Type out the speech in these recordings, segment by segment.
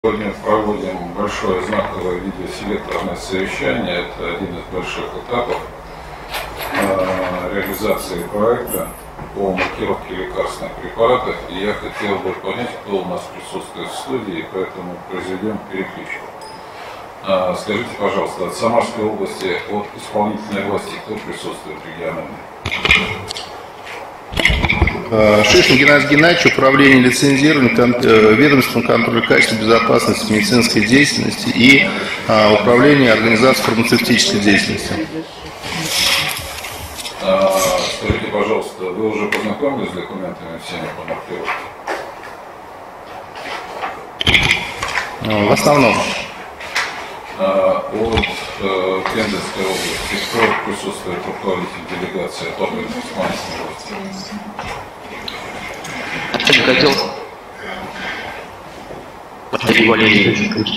Сегодня проводим большое знаковое видеоселекторное совещание. Это один из больших этапов реализации проекта по маркировке лекарственных препаратов. И я хотел бы понять, кто у нас присутствует в студии, поэтому произведем перекличку. Скажите, пожалуйста, от Самарской области, от исполнительной власти, кто присутствует регионально? Шишин Геннадий Геннадьевич, управление лицензирования, ведомственного контроля качества безопасности медицинской деятельности и управление организацией фармацевтической деятельности. Скажите, пожалуйста, вы уже познакомились с документами всеми по маркировке? В основном. От Пензенской области кто присутствует руководитель делегации от органов исполнительной власти? Начальник отдела Валерий Валерьевич.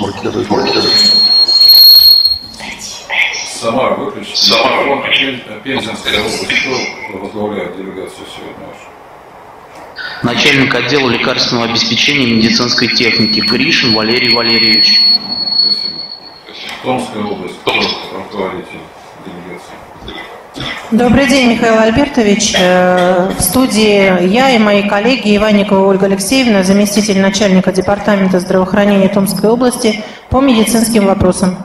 Самара выключите. Самара, Пензенская область, кто возглавляет делегацию сегодня вашу? Начальник отдела лекарственного обеспечения и медицинской техники Гришин Валерий Валерьевич. Спасибо. Томская область, кто руководитель делегации? Добрый день, Михаил Альбертович. В студии я и мои коллеги Иванникова Ольга Алексеевна, заместитель начальника департамента здравоохранения Томской области по медицинским вопросам.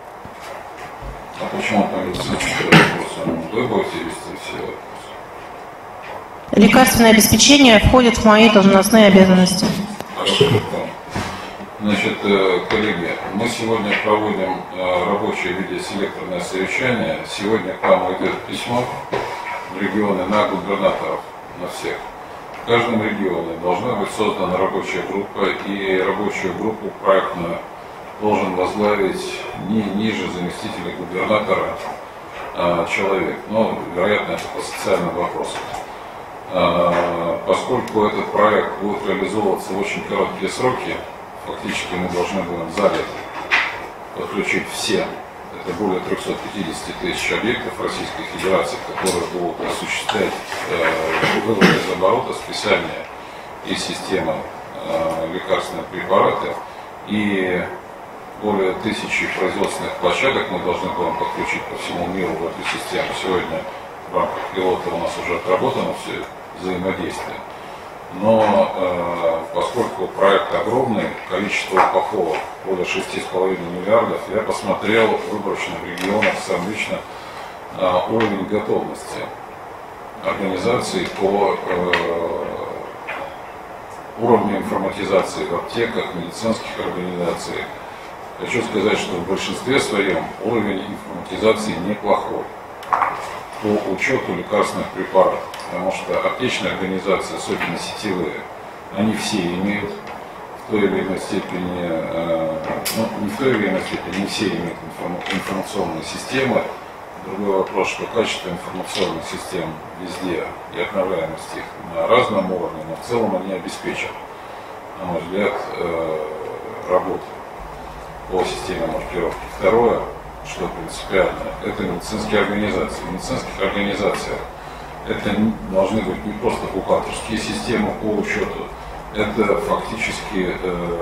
А почему по медицинским вопросам? Вы будете вести все вопросы? Лекарственное обеспечение входит в мои должностные обязанности. Хорошо. Значит, коллеги, мы сегодня проводим рабочее видеоселекторное совещание. Сегодня к вам идет письмо в регионы на губернаторов, на всех. В каждом регионе должна быть создана рабочая группа, и рабочую группу проектную должен возглавить не ниже заместителя губернатора человек. Но, вероятно, это по социальным вопросам. Поскольку этот проект будет реализовываться в очень короткие сроки, фактически мы должны будем за год подключить все, это более 350 тысяч объектов Российской Федерации, которые будут осуществлять вывод из оборота списания из системы лекарственных препаратов, и более 1000 производственных площадок мы должны будем подключить по всему миру в эту систему. Сегодня в рамках пилота у нас уже отработано все взаимодействие. Но поскольку проект огромный, количество упаковок более 6,5 миллиардов, я посмотрел выборочно в регионах сам лично уровень готовности организации по уровню информатизации в аптеках, медицинских организациях. Хочу сказать, что в большинстве своем уровень информатизации неплохой по учету лекарственных препаратов. Потому что аптечные организации, особенно сетевые, они все имеют в той или иной степени, не в той или иной степени, не все имеют информационные системы. Другой вопрос, что качество информационных систем везде и обновляемость их на разном уровне, но в целом они обеспечат, на мой взгляд, работу по системе маркировки. Второе, что принципиально, это медицинские организации. В медицинских организациях это должны быть не просто бухгалтерские системы по учету, это фактически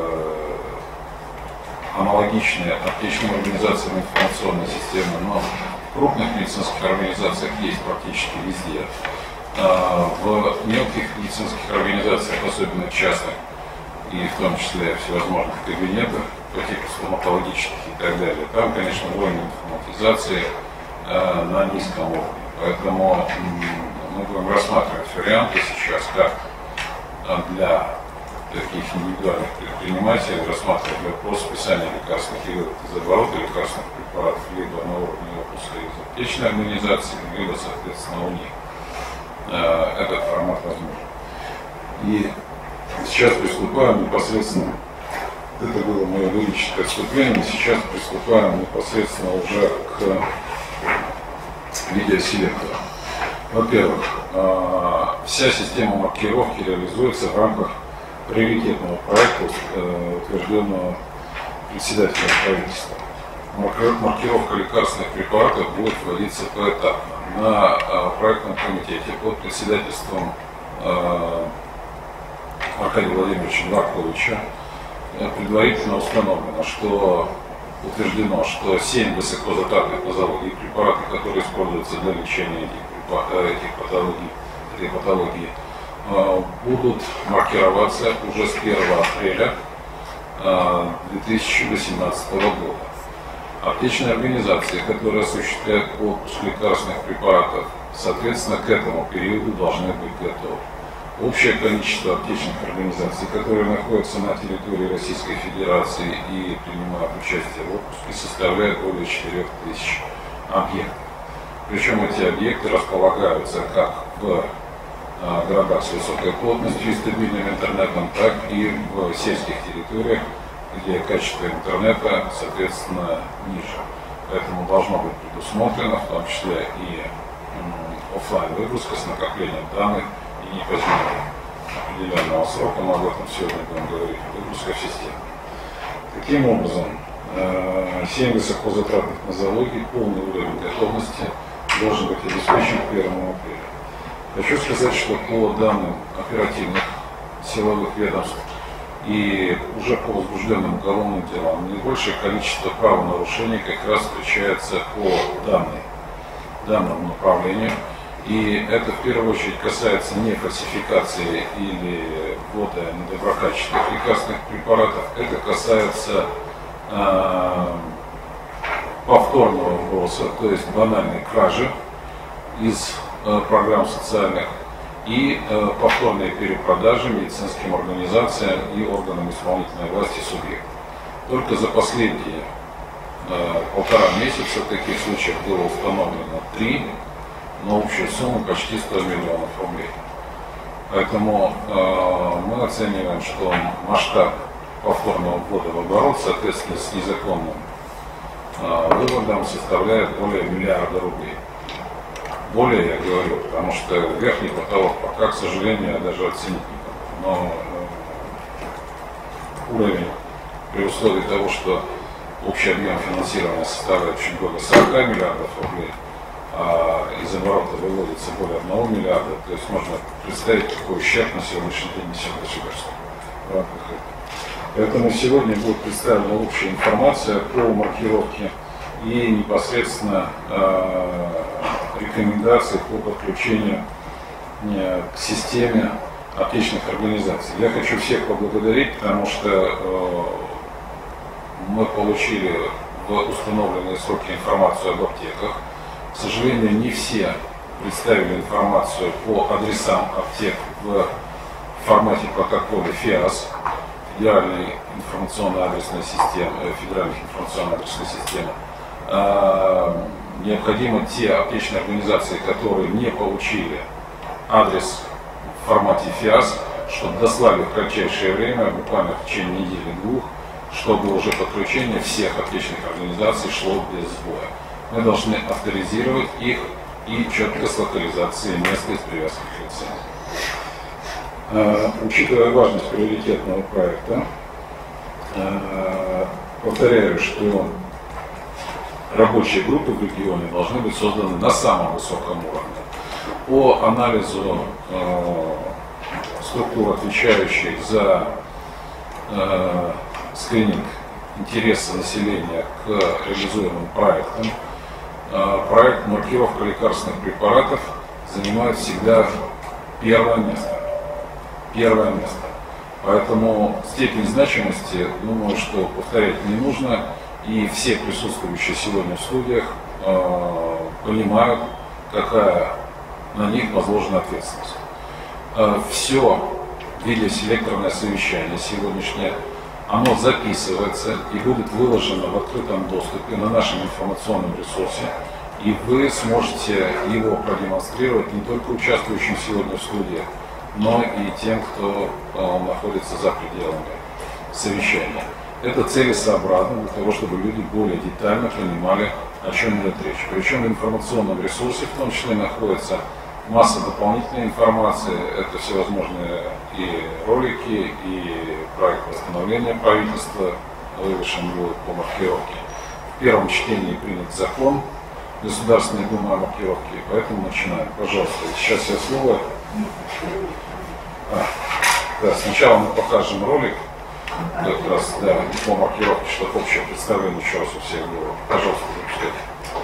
аналогичные аптечным организациям информационные системы, но в крупных медицинских организациях есть практически везде. В мелких медицинских организациях, особенно частных, и в том числе всевозможных кабинетах, по типу стоматологических и так далее, там, конечно, уровень информатизации на низком уровне. Поэтому мы будем рассматривать варианты сейчас, как для таких индивидуальных предпринимателей рассматривать вопрос списания лекарственных и вывода из оборота лекарственных препаратов либо на уровне выпуска из аптечной организации, либо, соответственно, у них этот формат возможен. И сейчас приступаем непосредственно, это было мое лирическое вступление, сейчас приступаем непосредственно уже к видеоселектору. Во-первых, вся система маркировки реализуется в рамках приоритетного проекта, утвержденного председателем правительства. Маркировка лекарственных препаратов будет вводиться поэтапно. На проектном комитете под председательством Аркадия Владимировича Марковича предварительно установлено, что утверждено, что 7 высокозатратных нозологий, препараты, которые используются для лечения этой патологии, будут маркироваться уже с 1 апреля 2018 года. Аптечные организации, которые осуществляют отпуск лекарственных препаратов, соответственно, к этому периоду должны быть готовы. Общее количество аптечных организаций, которые находятся на территории Российской Федерации и принимают участие в отпуске, составляет более 4000 объектов. Причем эти объекты располагаются как в городах с высокой плотностью и стабильным интернетом, так и в сельских территориях, где качество интернета, соответственно, ниже. Поэтому должно быть предусмотрено, в том числе и офлайн выгрузка с накоплением данных и не позднее определенного срока, мы об этом сегодня будем говорить, выгрузка в систему. Таким образом, 7 высокозатратных нозологий, полный уровень готовности должен быть обеспечен к 1 апреля. Хочу сказать, что по данным оперативных силовых ведомств и уже по возбужденным уголовным делам наибольшее количество правонарушений как раз встречается по данному направлению. И это в первую очередь касается не фальсификации или ввода недоброкачественных лекарственных препаратов, это касается повторного вброса, то есть банальной кражи из программ социальных и повторные перепродажи медицинским организациям и органам исполнительной власти субъектов. Только за последние 1,5 месяца таких случаев было установлено 3, на общую сумму почти 100 миллионов рублей. Поэтому мы оцениваем, что масштаб повторного ввода в оборот, соответственно, с незаконным выводом составляет более миллиарда рублей. Более, я говорю, потому что верхний потолок пока, к сожалению, я даже оценить не могу. Но уровень, при условии того, что общий объем финансирования составляет чуть более 40 миллиардов рублей, а из оборота выводится более 1 миллиарда, то есть можно представить, какой ущерб на сегодняшний день несет государство в рамках этого. Поэтому сегодня будет представлена общая информация по маркировке и непосредственно рекомендации по подключению к системе аптечных организаций. Я хочу всех поблагодарить, потому что мы получили в установленные сроки информацию об аптеках. К сожалению, не все представили информацию по адресам аптек в формате протокола ФИАС, Федеральной информационно-адресной системы, Федеральных информационно-адресной системы. Необходимо те аптечные организации, которые не получили адрес в формате ФИАС, чтобы дослали в кратчайшее время, буквально в течение недели-двух, чтобы уже подключение всех аптечных организаций шло без сбоя. Мы должны авторизировать их и четко с локализацией места из привязки к лицензии. Учитывая важность приоритетного проекта, повторяю, что рабочие группы в регионе должны быть созданы на самом высоком уровне. По анализу структур, отвечающих за скрининг интереса населения к реализуемым проектам, проект маркировка лекарственных препаратов занимает всегда первое место. Поэтому степень значимости, думаю, что повторять не нужно. И все присутствующие сегодня в студиях понимают, какая на них возложена ответственность. Все видеоселекторное совещание сегодняшнее, оно записывается и будет выложено в открытом доступе на нашем информационном ресурсе. И вы сможете его продемонстрировать не только участвующим сегодня в студии, но и тем, кто находится за пределами совещания. Это целесообразно для того, чтобы люди более детально понимали, о чем идет речь. Причем в информационном ресурсе в том числе находится масса дополнительной информации. Это всевозможные и ролики, и проект восстановления правительства, вывешен будет по маркировке. В первом чтении принят закон Государственной Думы о маркировке, поэтому начинаем. Пожалуйста, сейчас я слово. Сначала мы покажем ролик как раз, да, по маркировке, чтобы общее представление еще раз у всех было. Пожалуйста, запускайте.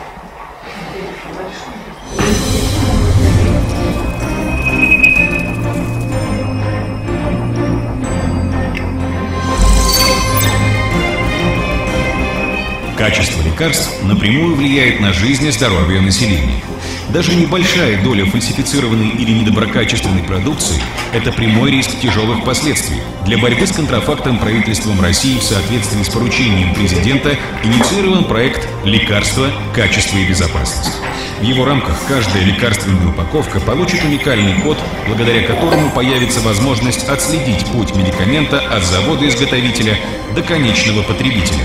Качество лекарств напрямую влияет на жизнь и здоровье населения. Даже небольшая доля фальсифицированной или недоброкачественной продукции – это прямой риск тяжелых последствий. Для борьбы с контрафактом правительством России в соответствии с поручением президента инициирован проект «Лекарства, качество и безопасность». В его рамках каждая лекарственная упаковка получит уникальный код, благодаря которому появится возможность отследить путь медикамента от завода-изготовителя до конечного потребителя.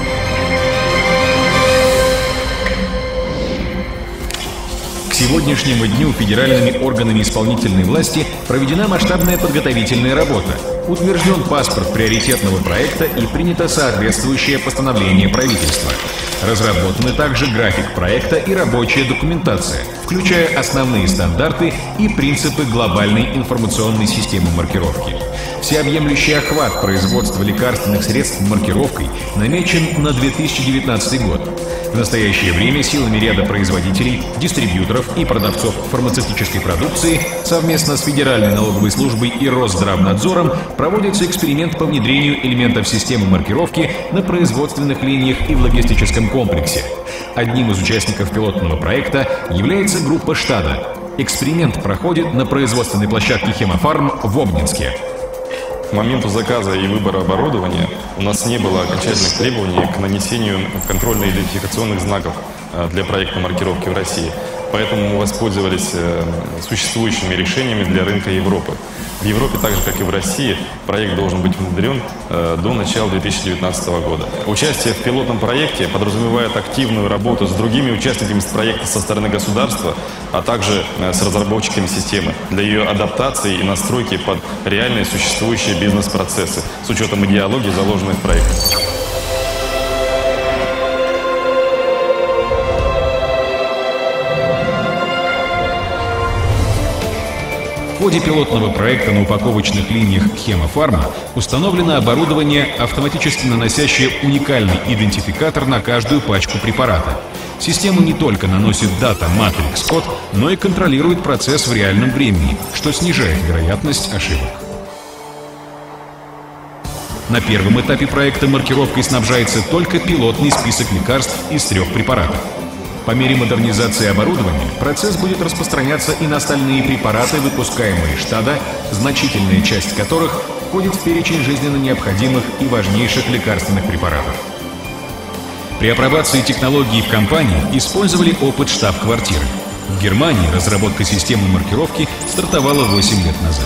К сегодняшнему дню федеральными органами исполнительной власти проведена масштабная подготовительная работа. Утвержден паспорт приоритетного проекта и принято соответствующее постановление правительства. Разработаны также график проекта и рабочая документация, включая основные стандарты и принципы глобальной информационной системы маркировки. Всеобъемлющий охват производства лекарственных средств маркировкой намечен на 2019 год. В настоящее время силами ряда производителей, дистрибьюторов и продавцов фармацевтической продукции совместно с Федеральной налоговой службой и Росздравнадзором проводится эксперимент по внедрению элементов системы маркировки на производственных линиях и в логистическом комплексе. Одним из участников пилотного проекта является группа «Штада». Эксперимент проходит на производственной площадке «Хемофарм» в Обнинске. К моменту заказа и выбора оборудования у нас не было окончательных требований к нанесению контрольно-идентификационных знаков для проекта маркировки в России. Поэтому мы воспользовались существующими решениями для рынка Европы. В Европе, так же как и в России, проект должен быть внедрен до начала 2019 года. Участие в пилотном проекте подразумевает активную работу с другими участниками проекта со стороны государства, а также с разработчиками системы для ее адаптации и настройки под реальные существующие бизнес-процессы с учетом идеологии, заложенной в проекте. В ходе пилотного проекта на упаковочных линиях «Хемофарма» установлено оборудование, автоматически наносящее уникальный идентификатор на каждую пачку препарата. Система не только наносит дата-матрикс-код, но и контролирует процесс в реальном времени, что снижает вероятность ошибок. На первом этапе проекта маркировкой снабжается только пилотный список лекарств из 3 препаратов. По мере модернизации оборудования процесс будет распространяться и на остальные препараты, выпускаемые Штада, значительная часть которых входит в перечень жизненно необходимых и важнейших лекарственных препаратов. При апробации технологии в компании использовали опыт штаб-квартиры. В Германии разработка системы маркировки стартовала 8 лет назад.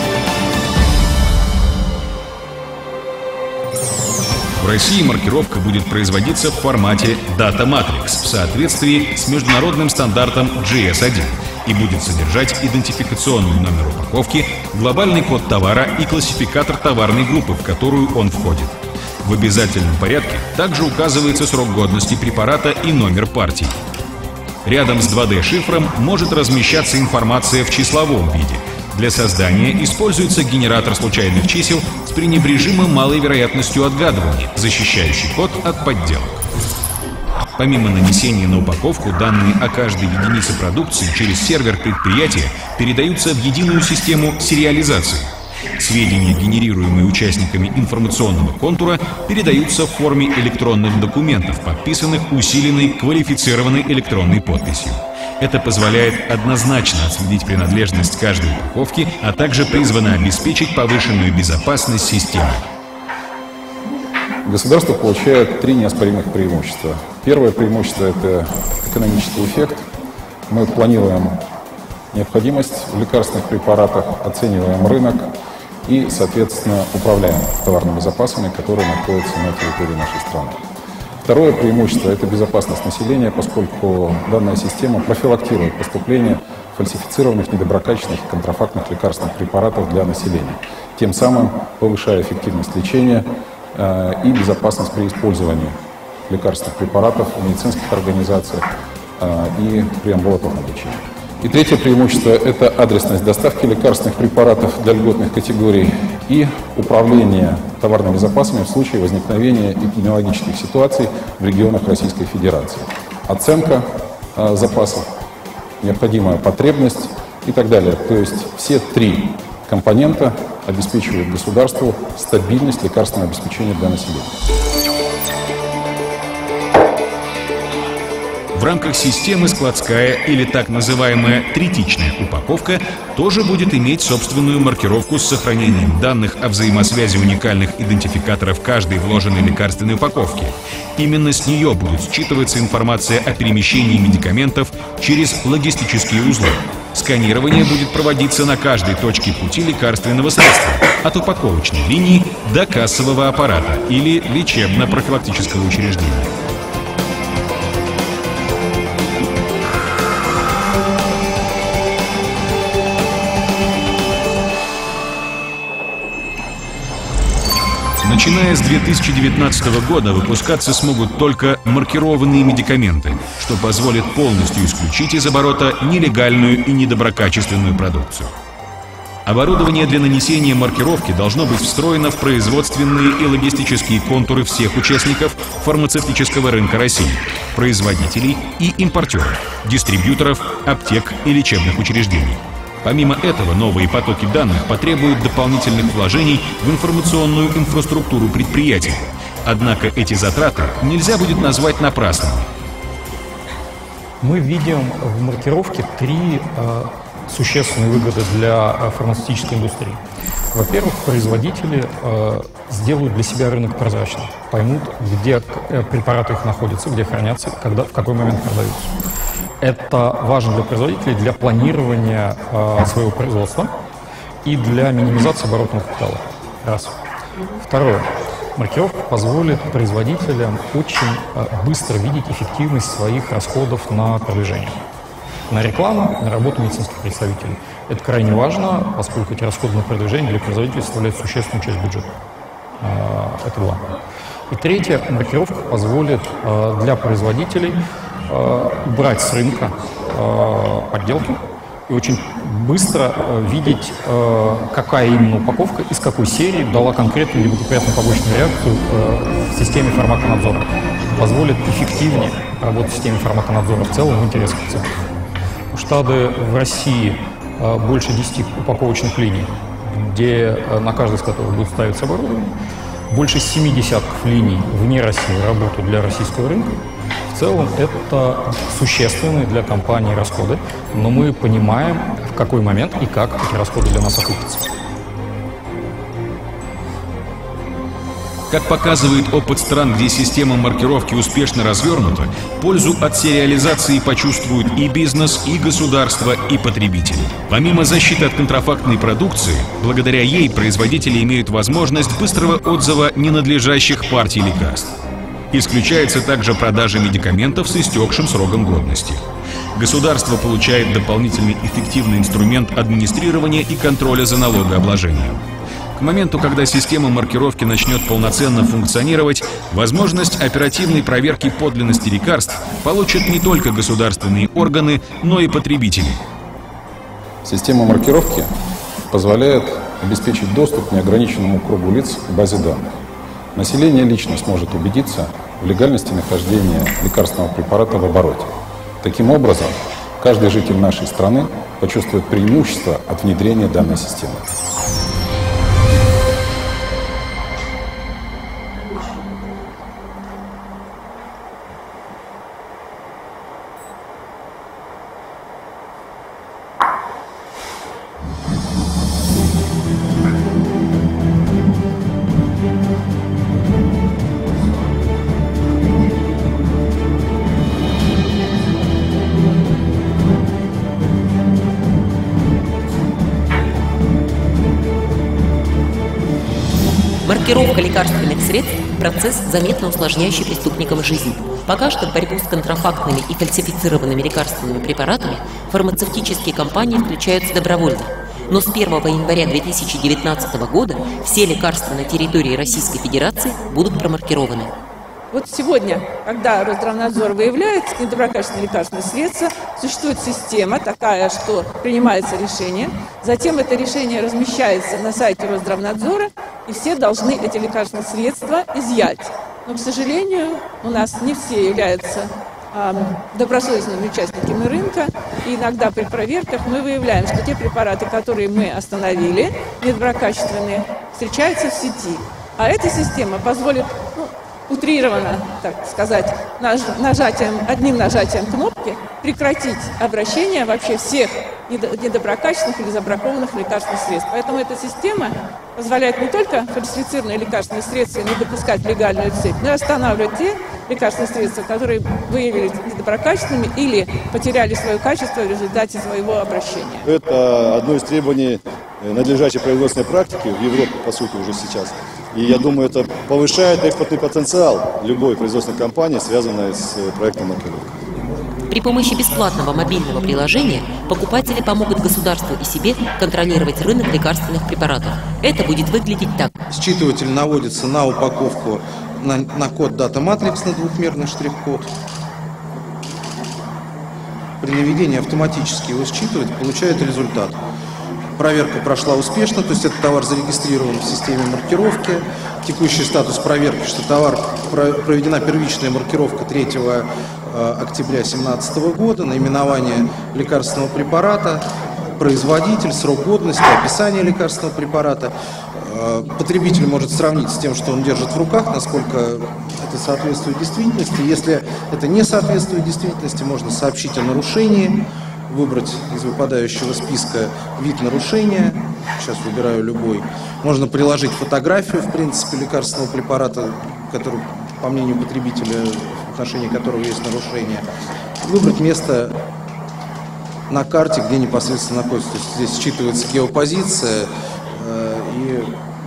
В России маркировка будет производиться в формате Data Matrix в соответствии с международным стандартом GS1 и будет содержать идентификационный номер упаковки, глобальный код товара и классификатор товарной группы, в которую он входит. В обязательном порядке также указывается срок годности препарата и номер партии. Рядом с 2D-шифром может размещаться информация в числовом виде. Для создания используется генератор случайных чисел с пренебрежимо малой вероятностью отгадывания, защищающий код от подделок. Помимо нанесения на упаковку, данные о каждой единице продукции через сервер предприятия передаются в единую систему сериализации. Сведения, генерируемые участниками информационного контура, передаются в форме электронных документов, подписанных усиленной квалифицированной электронной подписью. Это позволяет однозначно отследить принадлежность каждой упаковки, а также призвано обеспечить повышенную безопасность системы. Государство получает 3 неоспоримых преимущества. Первое преимущество – это экономический эффект. Мы планируем необходимость в лекарственных препаратах, оцениваем рынок и, соответственно, управляем товарными запасами, которые находятся на территории нашей страны. Второе преимущество – это безопасность населения, поскольку данная система профилактирует поступление фальсифицированных, недоброкачественных и контрафактных лекарственных препаратов для населения, тем самым повышая эффективность лечения и безопасность при использовании лекарственных препаратов в медицинских организациях и при амбулаторном лечении. И третье преимущество – это адресность доставки лекарственных препаратов для льготных категорий и управление товарными запасами в случае возникновения эпидемиологических ситуаций в регионах Российской Федерации. Оценка запасов, необходимая потребность и так далее. То есть все три компонента обеспечивают государству стабильность лекарственного обеспечения для населения. В рамках системы складская или так называемая третичная упаковка тоже будет иметь собственную маркировку с сохранением данных о взаимосвязи уникальных идентификаторов каждой вложенной лекарственной упаковки. Именно с нее будет считываться информация о перемещении медикаментов через логистические узлы. Сканирование будет проводиться на каждой точке пути лекарственного средства, от упаковочной линии до кассового аппарата или лечебно-профилактического учреждения. Начиная с 2019 года выпускаться смогут только маркированные медикаменты, что позволит полностью исключить из оборота нелегальную и недоброкачественную продукцию. Оборудование для нанесения маркировки должно быть встроено в производственные и логистические контуры всех участников фармацевтического рынка России, производителей и импортеров, дистрибьюторов, аптек и лечебных учреждений. Помимо этого, новые потоки данных потребуют дополнительных вложений в информационную инфраструктуру предприятий. Однако эти затраты нельзя будет назвать напрасными. Мы видим в маркировке три существенные выгоды для фармацевтической индустрии. Во-первых, производители сделают для себя рынок прозрачным, поймут, где препараты их находятся, где хранятся, когда, в какой момент продаются. Это важно для производителей, для планирования своего производства и для минимизации оборотного капитала. Раз. Второе. Маркировка позволит производителям очень быстро видеть эффективность своих расходов на продвижение. На рекламу, на работу медицинских представителей. Это крайне важно, поскольку эти расходы на продвижение для производителей составляют существенную часть бюджета. Это два. И третье. Маркировка позволит для производителей убрать с рынка подделки и очень быстро видеть, какая именно упаковка, из какой серии дала конкретную неблагоприятную побочную реакцию в системе фармаконадзора. Позволит эффективнее работать в системе фармаконадзора в целом в интересах пациентов. У штаты в России больше 10 упаковочных линий, где на каждой из которых будет ставиться оборудование. Больше 70 линий вне России работают для российского рынка. В целом это существенные для компании расходы, но мы понимаем, в какой момент и как эти расходы для нас окупятся. Как показывает опыт стран, где система маркировки успешно развернута, пользу от сериализации почувствуют и бизнес, и государство, и потребители. Помимо защиты от контрафактной продукции, благодаря ей производители имеют возможность быстрого отзыва ненадлежащих партий лекарств. Исключается также продажа медикаментов с истекшим сроком годности. Государство получает дополнительный эффективный инструмент администрирования и контроля за налогообложением. К моменту, когда система маркировки начнет полноценно функционировать, возможность оперативной проверки подлинности лекарств получат не только государственные органы, но и потребители. Система маркировки позволяет обеспечить доступ к неограниченному кругу лиц к базе данных. Население лично сможет убедиться в легальности нахождения лекарственного препарата в обороте. Таким образом, каждый житель нашей страны почувствует преимущество от внедрения данной системы. Маркировка лекарственных средств – процесс, заметно усложняющий преступникам жизнь. Пока что в борьбу с контрафактными и фальсифицированными лекарственными препаратами фармацевтические компании включаются добровольно. Но с 1 января 2019 года все лекарства на территории Российской Федерации будут промаркированы. Вот сегодня, когда Росздравнадзор выявляет недоброкачественные лекарственные средства, существует система такая, что принимается решение, затем это решение размещается на сайте Росздравнадзора, и все должны эти лекарственные средства изъять. Но, к сожалению, у нас не все являются добросовестными участниками рынка, и иногда при проверках мы выявляем, что те препараты, которые мы остановили, недоброкачественные, встречаются в сети. А эта система позволит, утрированно, так сказать, одним нажатием кнопки прекратить обращение вообще всех недоброкачественных или забракованных лекарственных средств. Поэтому эта система позволяет не только фальсифицированные лекарственные средства не допускать легальную цепь, но и останавливать те лекарственные средства, которые выявились недоброкачественными или потеряли свое качество в результате своего обращения. Это одно из требований надлежащей производственной практики в Европе, по сути, уже сейчас. И я думаю, это повышает экспортный потенциал любой производственной компании, связанной с проектом маркировки. При помощи бесплатного мобильного приложения покупатели помогут государству и себе контролировать рынок лекарственных препаратов. Это будет выглядеть так. Считыватель наводится на упаковку на код Data Matrix, на двухмерный штрих-код. При наведении автоматически его считывает, получает результат. Проверка прошла успешно, то есть этот товар зарегистрирован в системе маркировки. Текущий статус проверки, что товар проведена первичная маркировка 3 октября 2017 года, наименование лекарственного препарата, производитель, срок годности, описание лекарственного препарата. Потребитель может сравнить с тем, что он держит в руках, насколько это соответствует действительности. Если это не соответствует действительности, можно сообщить о нарушении, выбрать из выпадающего списка вид нарушения. Сейчас выбираю любой. Можно приложить фотографию, в принципе, лекарственного препарата, который, по мнению потребителя, в отношении которого есть нарушение. Выбрать место на карте, где непосредственно находится. То есть здесь считывается геопозиция, и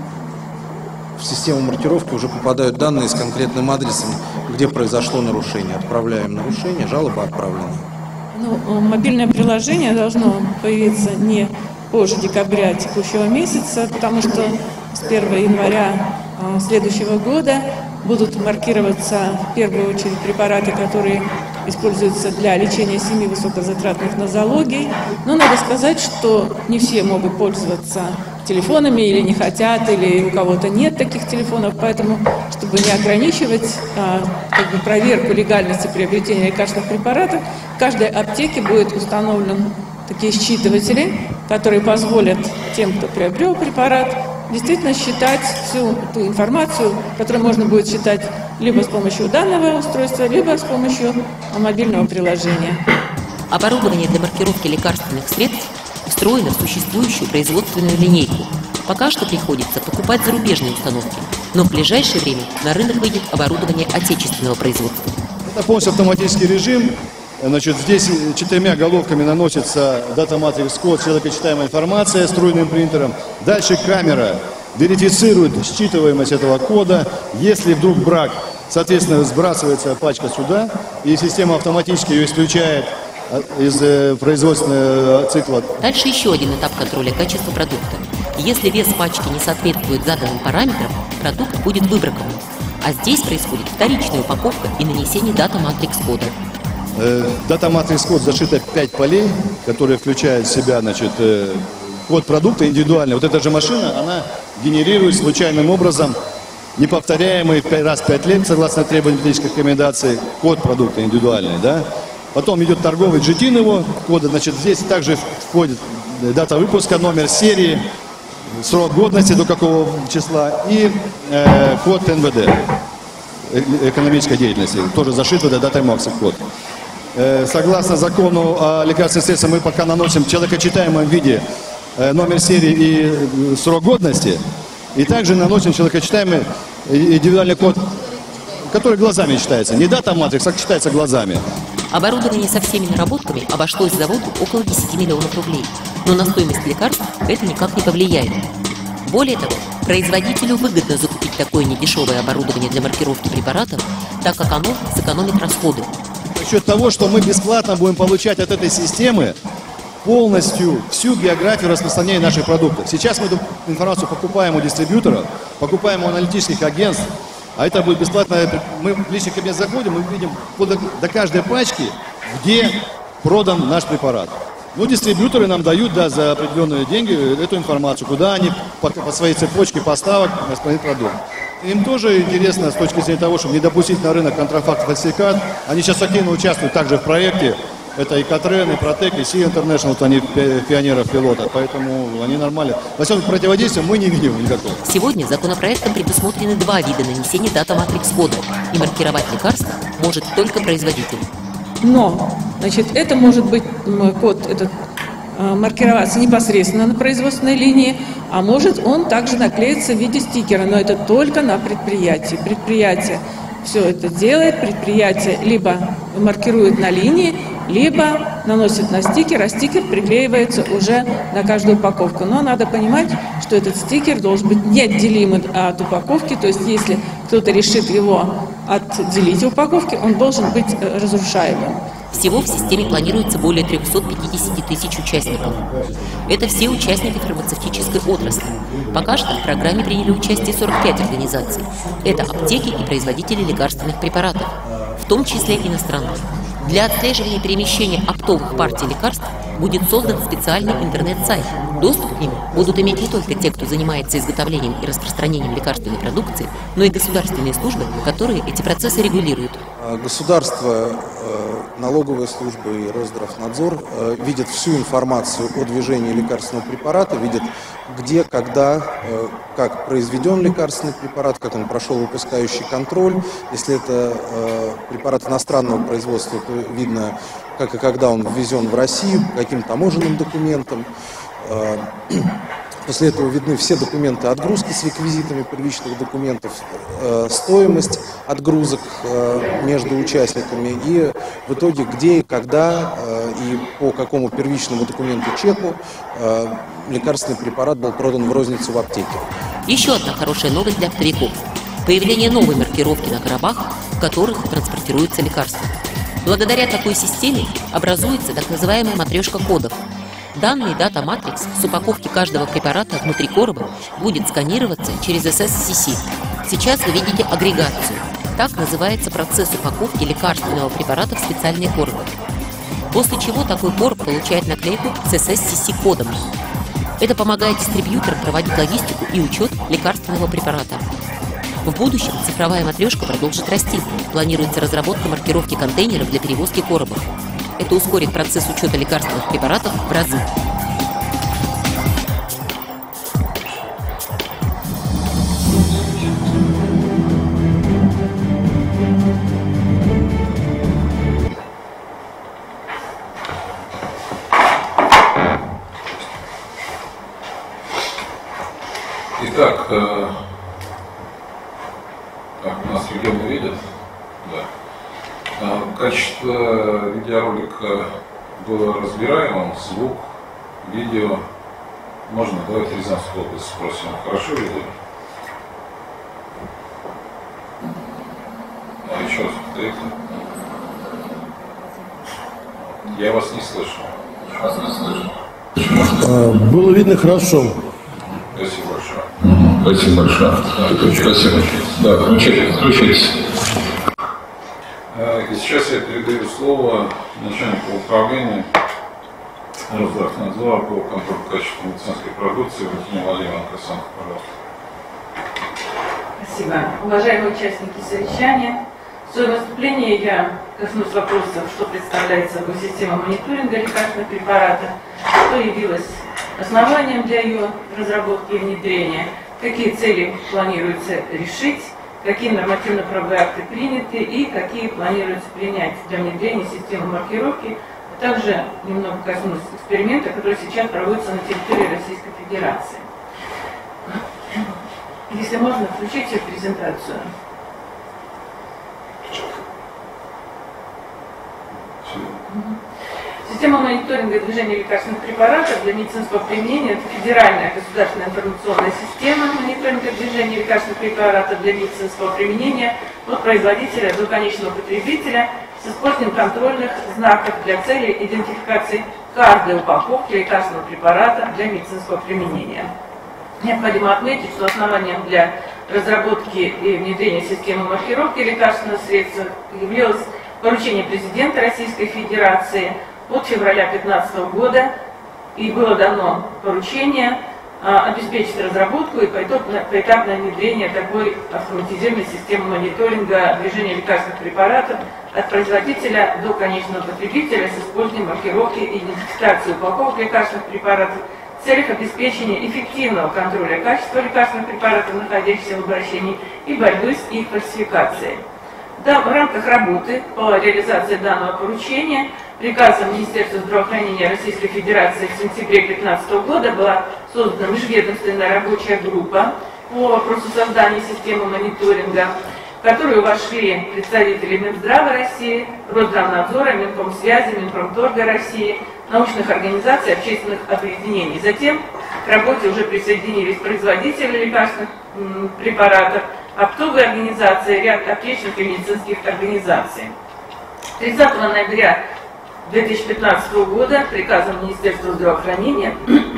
в систему маркировки уже попадают данные с конкретным адресом, где произошло нарушение. Отправляем нарушение, жалоба отправлена. Мобильное приложение должно появиться не позже декабря текущего месяца, потому что с 1 января следующего года будут маркироваться в первую очередь препараты, которые используются для лечения 7 высокозатратных нозологий. Но надо сказать, что не все могут пользоваться телефонами или не хотят, или у кого-то нет таких телефонов, поэтому, чтобы не ограничивать проверку легальности приобретения лекарственных препаратов, в каждой аптеке будет установлен такие считыватели, которые позволят тем, кто приобрел препарат, действительно считать всю ту информацию, которую можно будет считать либо с помощью данного устройства, либо с помощью мобильного приложения. Оборудование для маркировки лекарственных средств встроено в существующую производственную линейку. Пока что приходится покупать зарубежные установки, но в ближайшее время на рынок выйдет оборудование отечественного производства. Это полностью автоматический режим. Значит, здесь 4 головками наносится Data Matrix код, человекочитаемая информация струйным принтером. Дальше камера верифицирует считываемость этого кода. Если вдруг брак, соответственно, сбрасывается пачка сюда, и система автоматически ее исключает из производственного цикла. Дальше еще один этап контроля качества продукта. Если вес пачки не соответствует заданным параметрам, продукт будет выбракован. А здесь происходит вторичная упаковка и нанесение Data Matrix кода. Data Matrix код зашито 5 полей, которые включают в себя, значит, код продукта индивидуальный. Вот эта же машина, она генерирует случайным образом неповторяемый раз в 5 лет, согласно требованиям методических рекомендаций, код продукта индивидуальный, да? Потом идет торговый GTIN его кода, значит, здесь также входит дата выпуска, номер серии, срок годности до какого числа и код НВД экономической деятельности, тоже зашит в этот Data Matrix код. Согласно закону о лекарственных средствах, мы пока наносим в человекочитаемом виде номер серии и срок годности, и также наносим человекочитаемый индивидуальный код, который глазами читается. Не Data Matrix, а читается глазами. Оборудование со всеми наработками обошлось заводу около 10 миллионов рублей, но на стоимость лекарств это никак не повлияет. Более того, производителю выгодно закупить такое недешевое оборудование для маркировки препаратов, так как оно сэкономит расходы. За счет того, что мы бесплатно будем получать от этой системы полностью всю географию распространения наших продуктов. Сейчас мы эту информацию покупаем у дистрибьюторов, покупаем у аналитических агентств, А это будет бесплатно. Мы в личный кабинет заходим, мы видим до каждой пачки, где продан наш препарат. Ну, дистрибьюторы нам дают, да, за определенные деньги эту информацию, куда они по своей цепочке поставок распространяют продукт. Им тоже интересно с точки зрения того, чтобы не допустить на рынок контрафакт, фальсификат. Они сейчас активно участвуют также в проекте. Это и Катрен, и Протек, и Sea International, вот они пионеров, пилотов, поэтому они нормально. Во всем противодействия мы не видим никакого. Сегодня законопроектом предусмотрены два вида нанесения дата-матрикс-кода, и маркировать лекарства может только производитель. Но, значит, это может быть код этот маркироваться непосредственно на производственной линии, а может он также наклеиться в виде стикера, но это только на предприятии. Предприятие все это делает, предприятие либо маркирует на линии, либо наносит на стикер, а стикер приклеивается уже на каждую упаковку. Но надо понимать, что этот стикер должен быть неотделим от упаковки, то есть если кто-то решит его отделить от упаковки, он должен быть разрушаемым. Всего в системе планируется более 350 тысяч участников. Это все участники фармацевтической отрасли. Пока что в программе приняли участие 45 организаций. Это аптеки и производители лекарственных препаратов, в том числе иностранных. Для отслеживания перемещения оптовых партий лекарств будет создан специальный интернет-сайт. Доступ к нему будут иметь не только те, кто занимается изготовлением и распространением лекарственной продукции, но и государственные службы, которые эти процессы регулируют. Государство, налоговая служба и Росздравнадзор видят всю информацию о движении лекарственного препарата, видят где, когда, как произведен лекарственный препарат, как он прошел выпускающий контроль. Если это препарат иностранного производства, то видно, как и когда он ввезен в Россию, по каким таможенным документам. После этого видны все документы отгрузки с реквизитами первичных документов, стоимость отгрузок между участниками и в итоге где и когда и по какому первичному документу чеку лекарственный препарат был продан в розницу в аптеке. Еще одна хорошая новость для оптовиков. Появление новой маркировки на коробах, в которых транспортируются лекарства. Благодаря такой системе образуется так называемая матрешка кодов. Данные Data Matrix с упаковки каждого препарата внутри короба будет сканироваться через SSCC. Сейчас вы видите агрегацию. Так называется процесс упаковки лекарственного препарата в специальные коробы. После чего такой короб получает наклейку с SSCC-кодом. Это помогает дистрибьюторам проводить логистику и учет лекарственного препарата. В будущем цифровая матрешка продолжит расти. Планируется разработка маркировки контейнеров для перевозки коробов. Это ускорит процесс учета лекарственных препаратов в разы. Итак, у нас регионы видят? Да. Качество видеоролика было разбираемым, звук, видео. Можно, давайте Рязанскую область спросим. Хорошо видно? А еще раз повторите. Я вас не слышу. Вас не слышу. Было видно хорошо. Спасибо большое. Спасибо большое. Да, спасибо. Да, включайтесь. И сейчас я передаю слово начальнику управления Росздравнадзора по контролю качества медицинской продукции Валентине Владимировне Красанко, пожалуйста. Спасибо. Уважаемые участники совещания, в своем выступлении я коснусь вопросов, что представляет собой система мониторинга лекарственных препаратов, что явилось основанием для ее разработки и внедрения, какие цели планируется решить, какие нормативно-правовые акты приняты и какие планируется принять для внедрения системы маркировки, а также немного коснусь эксперимента, который сейчас проводится на территории Российской Федерации. Если можно, включите презентацию. Система мониторинга движения лекарственных препаратов для медицинского применения – это федеральная государственная информационная система мониторинга движения лекарственных препаратов для медицинского применения от производителя до конечного потребителя с использованием контрольных знаков для цели идентификации каждой упаковки лекарственного препарата для медицинского применения. Необходимо отметить, что основанием для разработки и внедрения системы маркировки лекарственных средств явилось поручение президента Российской Федерации от февраля 2015 года, и было дано поручение обеспечить разработку и поэтапное внедрение такой автоматизированной системы мониторинга движения лекарственных препаратов от производителя до конечного потребителя с использованием маркировки и идентификации упаковок лекарственных препаратов в целях обеспечения эффективного контроля качества лекарственных препаратов, находящихся в обращении, и борьбы с их фальсификацией. Да, в рамках работы по реализации данного поручения приказом Министерства здравоохранения Российской Федерации в сентябре 2015 года была создана межведомственная рабочая группа по вопросу создания системы мониторинга, в которую вошли представители Минздрава России, Росздравнадзора, Минкомсвязи, Минпромторга России, научных организаций, общественных объединений. Затем к работе уже присоединились производители лекарственных препаратов, оптовые организации, ряд аптечных и медицинских организаций. 30 ноября 2015 года приказом Министерства здравоохранения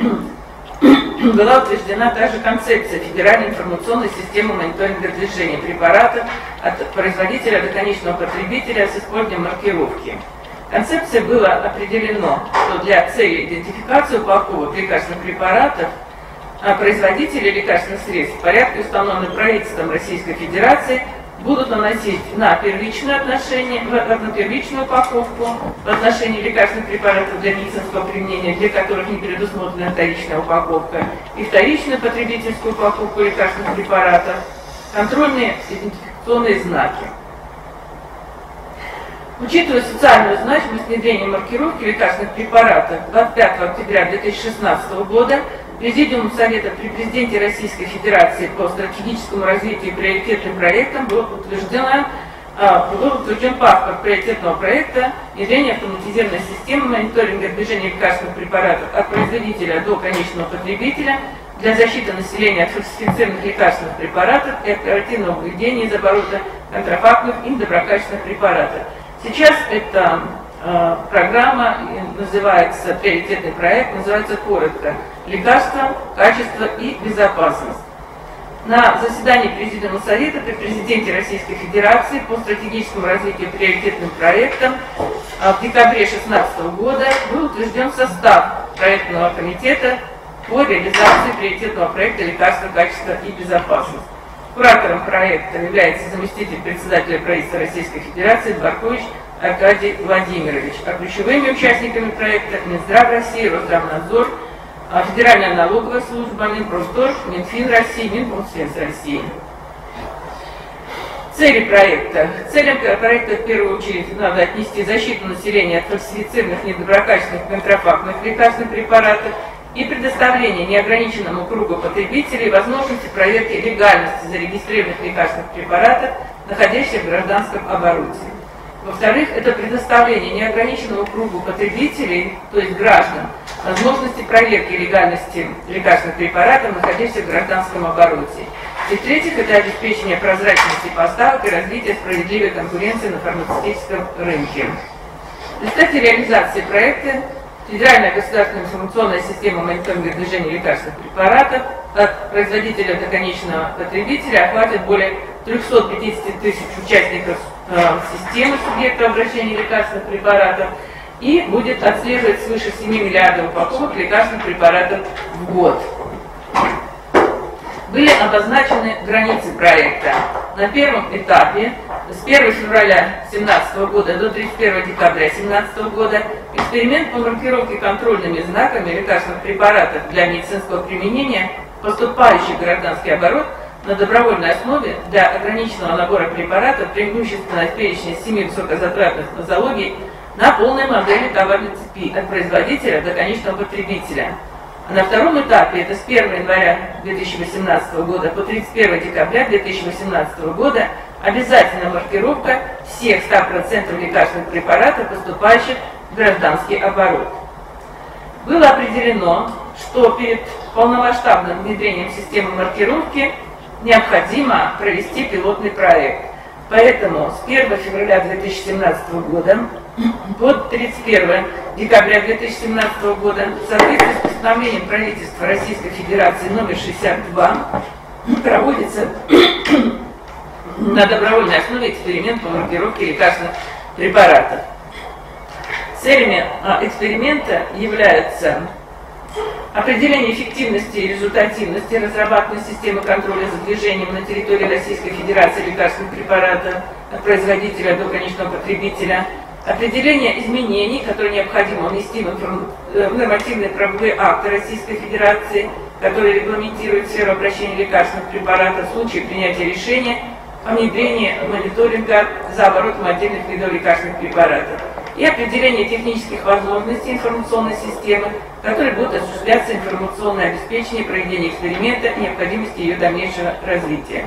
была утверждена также концепция Федеральной информационной системы мониторинга движения препаратов от производителя до конечного потребителя с использованием маркировки. В концепции было определено, что для цели идентификации упаковок лекарственных препаратов производители лекарственных средств в порядке, установленном правительством Российской Федерации, будут наносить на первичную упаковку в отношении лекарственных препаратов для медицинского применения, для которых не предусмотрена вторичная упаковка, и вторичную потребительскую упаковку лекарственных препаратов, контрольные идентификационные знаки. Учитывая социальную значимость внедрения маркировки лекарственных препаратов, 25 октября 2016 года Президиум Совета при Президенте Российской Федерации по стратегическому развитию и приоритетным проектам был утвержден паспорт приоритетного проекта внедрения автоматизированной системы мониторинга движения лекарственных препаратов от производителя до конечного потребителя для защиты населения от фальсифицированных лекарственных препаратов и оперативного выведения из оборота контрафактных и недоброкачественных препаратов. Сейчас эта программа называется, приоритетный проект, называется коротко «Лекарства, качество и безопасность». На заседании Президиума Совета при Президенте Российской Федерации по стратегическому развитию приоритетным проектам в декабре 2016 года был утвержден состав проектного комитета по реализации приоритетного проекта «Лекарства, качество и безопасность». Куратором проекта является заместитель председателя правительства Российской Федерации Дворкович Аркадий Владимирович, а ключевыми участниками проекта Минздрав России, Росздравнадзор, Федеральная налоговая служба, Минпромторг, Минфин России, Минкомсвязь России. Цели проекта. Целям проекта в первую очередь надо отнести защиту населения от фальсифицированных, недоброкачественных, контрафактных лекарственных препаратов и предоставление неограниченному кругу потребителей возможности проверки легальности зарегистрированных лекарственных препаратов, находящихся в гражданском обороте. Во-вторых, это предоставление неограниченному кругу потребителей, то есть граждан, возможности проверки легальности лекарственных препаратов, находящихся в гражданском обороте. И в-третьих, это обеспечение прозрачности поставок и развития справедливой конкуренции на фармацевтическом рынке. В результате реализации проекта Федеральная государственная информационная система мониторинга движения лекарственных препаратов от производителя до конечного потребителя охватит более 350 тысяч участников системы субъекта обращения лекарственных препаратов и будет отслеживать свыше 7 миллиардов упаковок лекарственных препаратов в год. Были обозначены границы проекта. На первом этапе с 1 февраля 2017 года до 31 декабря 2017 года эксперимент по маркировке контрольными знаками лекарственных препаратов для медицинского применения, поступающих в гражданский оборот, на добровольной основе для ограниченного набора препаратов, преимущественно в перечне 7 высокозатратных нозологий, на полной модели товарной цепи от производителя до конечного потребителя. А на втором этапе, это с 1 января 2018 года по 31 декабря 2018 года, обязательно маркировка всех 100% лекарственных препаратов, поступающих в гражданский оборот. Было определено, что перед полномасштабным внедрением системы маркировки необходимо провести пилотный проект. Поэтому с 1 февраля 2017 года по 31 декабря 2017 года в соответствии с постановлением правительства Российской Федерации номер 62 проводится на добровольной основе эксперимент по маркировке лекарственных препаратов. Целями эксперимента являются определение эффективности и результативности разрабатывания системы контроля за движением на территории Российской Федерации лекарственных препаратов от производителя до конечного потребителя, определение изменений, которые необходимо внести в нормативные правовые акты Российской Федерации, которые регламентируют сферу обращения лекарственных препаратов в случае принятия решения о внедрении мониторинга за оборотом отдельных видов лекарственных препаратов, и определение технических возможностей информационной системы, которые будут осуществляться информационное обеспечение проведения эксперимента и необходимости ее дальнейшего развития.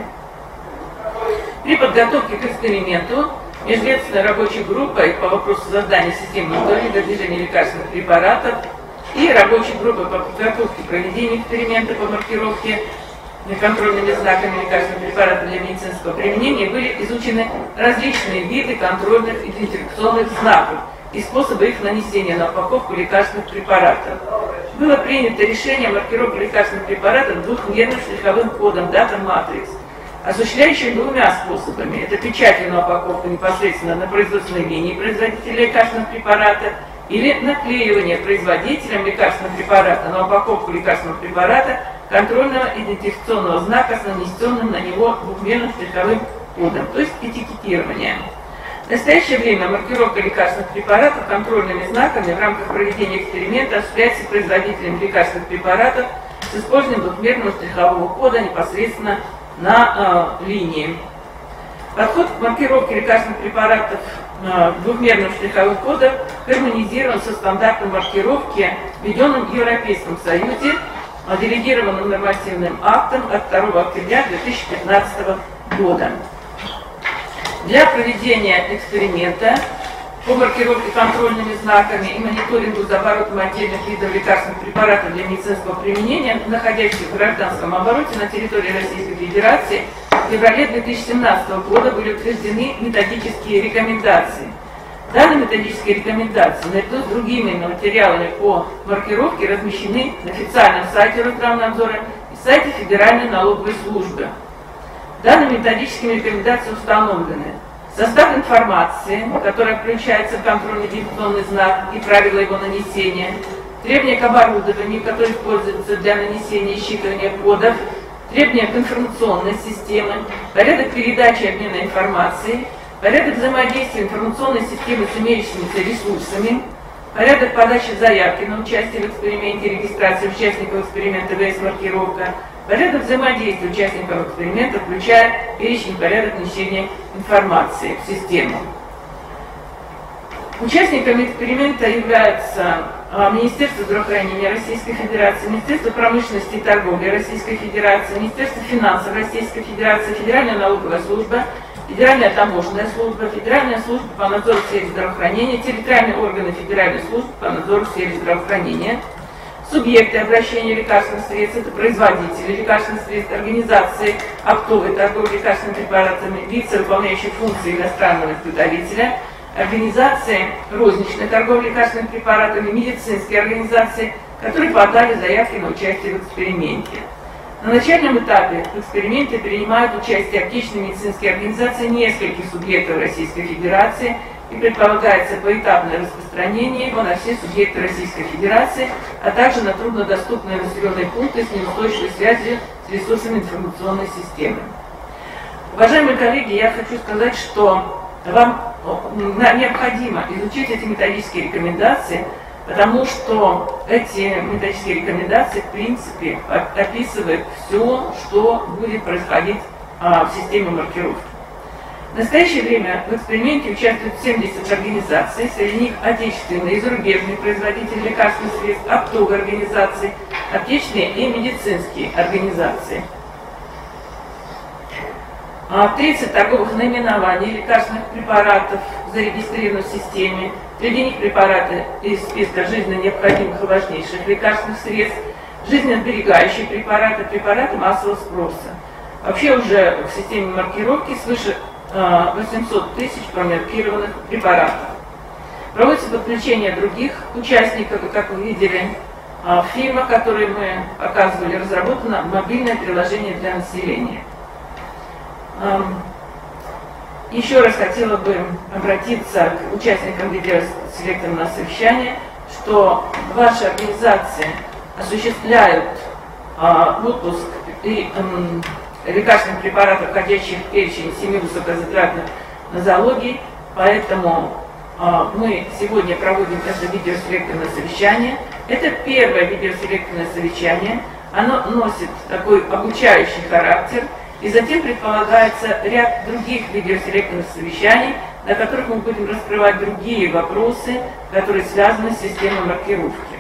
При подготовке к эксперименту межведомственной рабочей группой по вопросу создания системы мониторинга движения лекарственных препаратов и рабочей группой по подготовке проведения эксперимента по маркировке контрольными знаками лекарственных препаратов для медицинского применения были изучены различные виды контрольных идентификационных знаков и способы их нанесения на упаковку лекарственных препаратов. Было принято решение о маркировке лекарственных препаратов двухмерным штриховым кодом Data Matrix, осуществляющим двумя способами. Это печатью на упаковку непосредственно на производственной линии производителя лекарственных препаратов или наклеивание производителем лекарственного препарата на упаковку лекарственного препарата контрольного идентификационного знака с нанесенным на него двухмерным штриховым кодом, то есть этикетирование. В настоящее время маркировка лекарственных препаратов контрольными знаками в рамках проведения эксперимента осуществляется производителем лекарственных препаратов с использованием двухмерного штрихового кода непосредственно на линии. Подход к маркировке лекарственных препаратов двухмерным штриховым кодом гармонизирован со стандартом маркировки, введенным в Европейском Союзе, делегированным нормативным актом от 2 октября 2015 года. Для проведения эксперимента по маркировке контрольными знаками и мониторингу за оборотом отдельных видов лекарственных препаратов для медицинского применения, находящихся в гражданском обороте на территории Российской Федерации, в феврале 2017 года были утверждены методические рекомендации. Данные методические рекомендации, наряду с другими материалами по маркировке, размещены на официальном сайте Росздравнадзора и сайте Федеральной налоговой службы. Данными методическими рекомендациями установлены состав информации, которая включается в контрольный идентификационный знак и правила его нанесения, требования к оборудованию, которое используется для нанесения и считывания кодов, требования к информационной системе, порядок передачи и обмена информацией, порядок взаимодействия информационной системы с имеющимися ресурсами, порядок подачи заявки на участие в эксперименте, регистрации участников эксперимента ВС-маркировка, порядок взаимодействия участников эксперимента, включая перечень и порядок внесения информации в систему. Участниками эксперимента являются Министерство здравоохранения Российской Федерации, Министерство промышленности и торговли Российской Федерации, Министерство финансов Российской Федерации, Федеральная налоговая служба, Федеральная таможенная служба, Федеральная служба по надзору в сфере здравоохранения, территориальные органы Федеральной службы по надзору в сфере здравоохранения, субъекты обращения лекарственных средств, это производители лекарственных средств, организации оптовой торговли лекарственными препаратами, лица, выполняющие функции иностранного изготовителя, организации розничной торговли лекарственными препаратами, медицинские организации, которые подали заявки на участие в эксперименте. На начальном этапе в эксперименте принимают участие отечественные медицинские организации нескольких субъектов Российской Федерации и предполагается поэтапное распространение его на все субъекты Российской Федерации, а также на труднодоступные населенные пункты с неустойчивой связью с ресурсами информационной системы. Уважаемые коллеги, я хочу сказать, что вам необходимо изучить эти методические рекомендации, потому что эти методические рекомендации, в принципе, описывают все, что будет происходить в системе маркировки. В настоящее время в эксперименте участвуют 70 организаций, среди них отечественные и зарубежные производители лекарственных средств, оптовые организации, отечественные и медицинские организации. 30 торговых наименований лекарственных препаратов зарегистрированы в системе. Среди них препараты из списка жизненно необходимых и важнейших лекарственных средств, жизненно сберегающие препараты, препараты массового спроса. Вообще уже в системе маркировки свыше 800 тысяч промаркированных препаратов. Проводится подключение других участников, и, как вы видели, В фильмах, которые мы показывали, разработано мобильное приложение для населения. Еще раз хотела бы обратиться к участникам видеоселекторного совещания, что ваши организации осуществляют выпуск лекарственных препаратов, входящих в перечень 7 высокозатратных нозологий, поэтому мы сегодня проводим это видеоселекторное совещание. Это первое видеоселекторное совещание, оно носит такой обучающий характер, и затем предполагается ряд других видеоселекторных совещаний, на которых мы будем раскрывать другие вопросы, которые связаны с системой маркировки.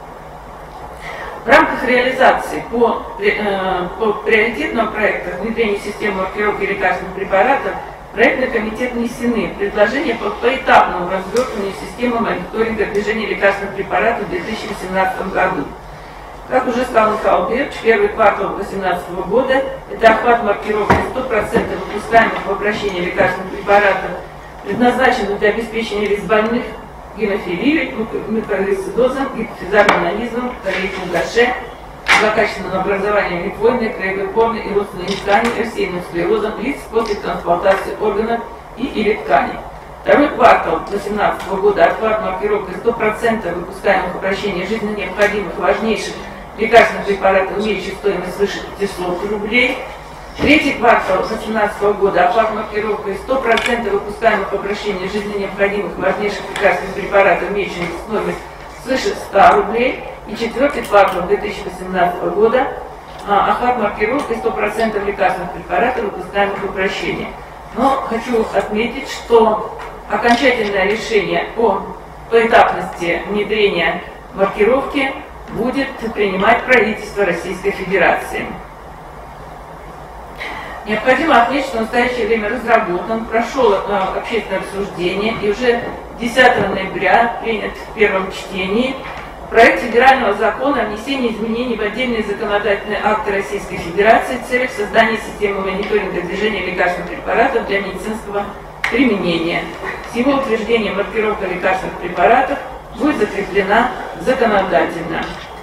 В рамках реализации по приоритетному проекту внедрения системы маркировки лекарственных препаратов в проектный комитет внесены предложения по поэтапному развертыванию системы мониторинга движения лекарственных препаратов в 2018 году. Как уже сказал Михаил Альбертович, первый квартал 2018 года – это охват маркировки 100% выпускаемых в обращение лекарственных препаратов, предназначенных для обеспечения лиц больных гемофилией, микроэлисидозом, гипофизарным анизмом, колеитным гаше, злокачественным образованием лимфоидной, краевой и родственной ткани, рассеянным склерозом лиц после трансплантации органов или тканей. Второй квартал 2018 года охват маркировкой 100% выпускаемых в обращение жизненно необходимых важнейших лекарственных препаратов, имеющих стоимость свыше 500 рублей. Третий квартал 2018 года охват маркировкой 100% выпускаемых в обращение жизненно необходимых важнейших лекарственных препаратов, имеющих стоимость свыше 100 рублей. И четвертый квартал 2018 года охват маркировкой 100% лекарственных препаратов, выпускаемых в обращение. Но хочу отметить, что окончательное решение о поэтапности внедрения маркировки будет принимать правительство Российской Федерации. Необходимо отметить, что в настоящее время разработан, прошел общественное обсуждение и уже 10 ноября принят в первом чтении проект федерального закона о внесении изменений в отдельные законодательные акты Российской Федерации в целях создания системы мониторинга движения лекарственных препаратов для медицинского применения. С его утверждением маркировка лекарственных препаратов будет закреплена законодательно.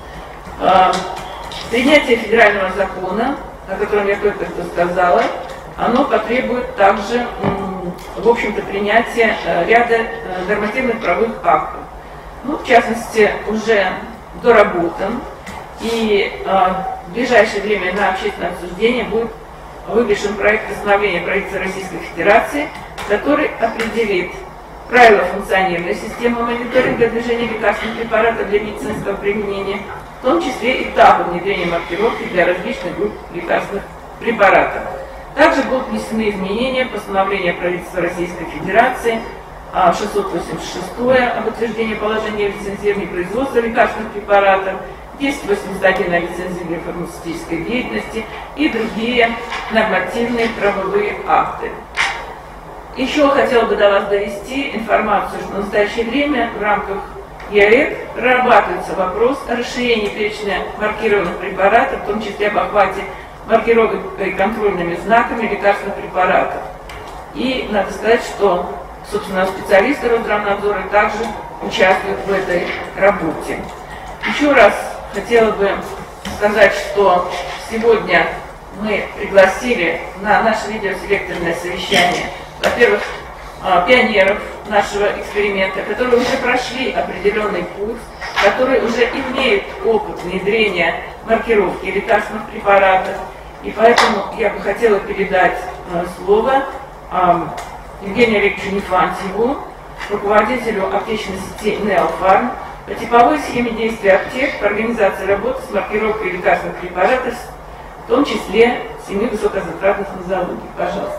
Принятие федерального закона, о котором я только что сказала, оно потребует также, в общем-то, принятия ряда нормативных правовых актов. Ну, в частности, уже доработан, и в ближайшее время на общественное обсуждение будет вывешен проект постановления правительства Российской Федерации, который определит правила функционирования системы мониторинга движения лекарственных препаратов для медицинского применения, в том числе этапы внедрения маркировки для различных групп лекарственных препаратов. Также будут внесены изменения в постановление правительства Российской Федерации 686 об утверждении положения о лицензировании производства лекарственных препаратов, 1081 о лицензировании фармацевтической деятельности и другие нормативные правовые акты. Еще хотела бы до вас довести информацию, что в настоящее время в рамках ЕАЭК прорабатывается вопрос о расширении перечня маркированных препаратов, в том числе об охвате маркировкой контрольными знаками лекарственных препаратов. И надо сказать, что, собственно, специалисты Росздравнадзора также участвуют в этой работе. Еще раз хотела бы сказать, что сегодня мы пригласили на наше видеоселекторное совещание, во-первых, пионеров нашего эксперимента, которые уже прошли определенный путь, которые уже имеют опыт внедрения маркировки лекарственных препаратов. И поэтому я бы хотела передать слово Евгению Олеговичу Нефантьеву, руководителю аптечной сети «Неофарм», по типовой схеме действия аптек по организации работы с маркировкой лекарственных препаратов, в том числе 7 высокозатратных нозологий. Пожалуйста.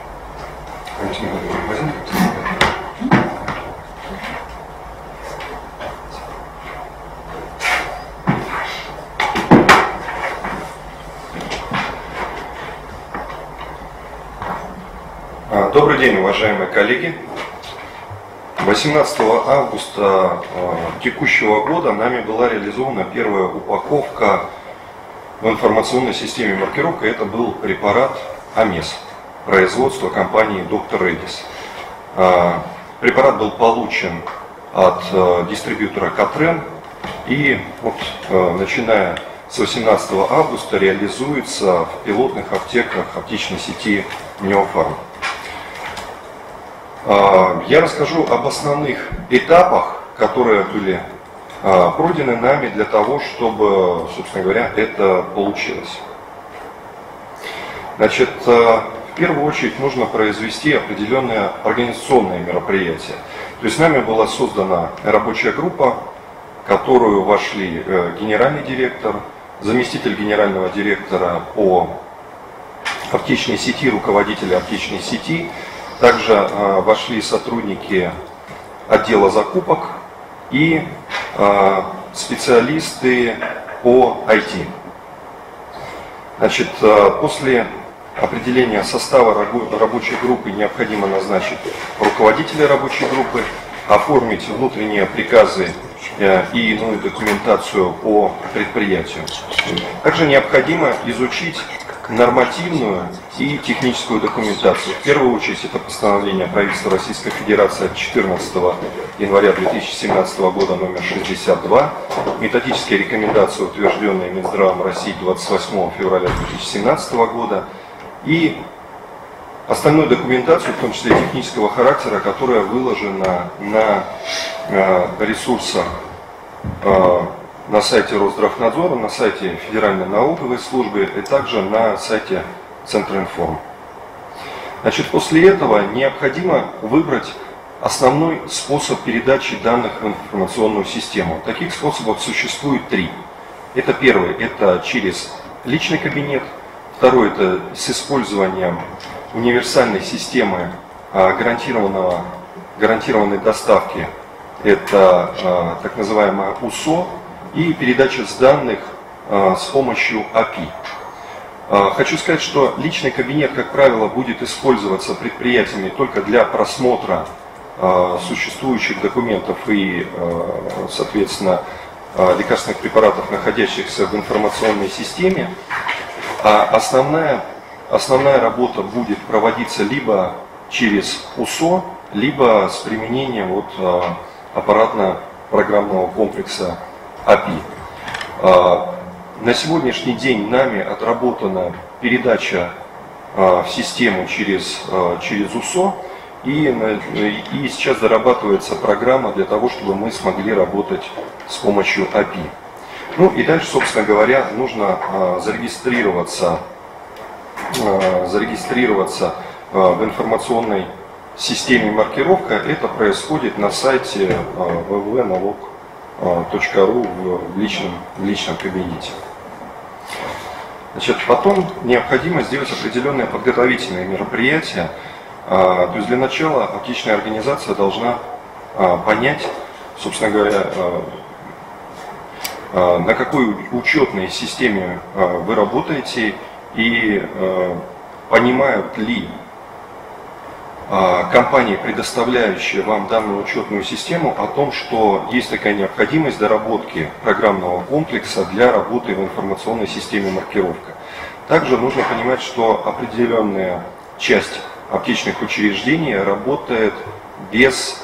Добрый день, уважаемые коллеги. 18 августа текущего года нами была реализована первая упаковка в информационной системе маркировка. Это был препарат Амес, производства компании Dr. Redis. Препарат был получен от дистрибьютора Катрен и вот, начиная с 18 августа реализуется в пилотных аптеках оптичной сети Неофарм. Я расскажу об основных этапах, которые были пройдены нами для того, чтобы, собственно говоря, это получилось. Значит, в первую очередь нужно произвести определенные организационные мероприятия. То есть нами была создана рабочая группа, в которую вошли генеральный директор, заместитель генерального директора по оптичной сети, руководитель оптичной сети. Также вошли сотрудники отдела закупок и специалисты по IT. Значит, после определения состава рабочей группы необходимо назначить руководителя рабочей группы, оформить внутренние приказы и иную документацию по предприятию. Также необходимо изучить нормативную и техническую документацию. В первую очередь это постановление правительства Российской Федерации от 14 января 2017 года номер 62, методические рекомендации, утвержденные Минздравом России 28 февраля 2017 года, и остальную документацию, в том числе технического характера, которая выложена на ресурсах на сайте Росздравнадзора, на сайте Федеральной налоговой службы и также на сайте Центринформ. Значит, после этого необходимо выбрать основной способ передачи данных в информационную систему. Таких способов существует 3. Это первый, это через личный кабинет. Второй, это с использованием универсальной системы гарантированной доставки. Это так называемая УСО. И передача данных с помощью API. Хочу сказать, что личный кабинет, как правило, будет использоваться предприятиями только для просмотра существующих документов и, соответственно, лекарственных препаратов, находящихся в информационной системе. А основная работа будет проводиться либо через УСО, либо с применением аппаратно-программного комплекса API. На сегодняшний день нами отработана передача в систему через УСО, и сейчас дорабатывается программа для того, чтобы мы смогли работать с помощью API. Ну и дальше, собственно говоря, нужно зарегистрироваться в информационной системе маркировка. Это происходит на сайте www.налог.ру в личном кабинете. Значит, потом необходимо сделать определенные подготовительные мероприятия. То есть для начала оптичная организация должна понять, собственно говоря, на какой учетной системе вы работаете и понимают ли компании, предоставляющие вам данную учетную систему, о том, что есть такая необходимость доработки программного комплекса для работы в информационной системе маркировка. Также нужно понимать, что определенная часть аптечных учреждений работает без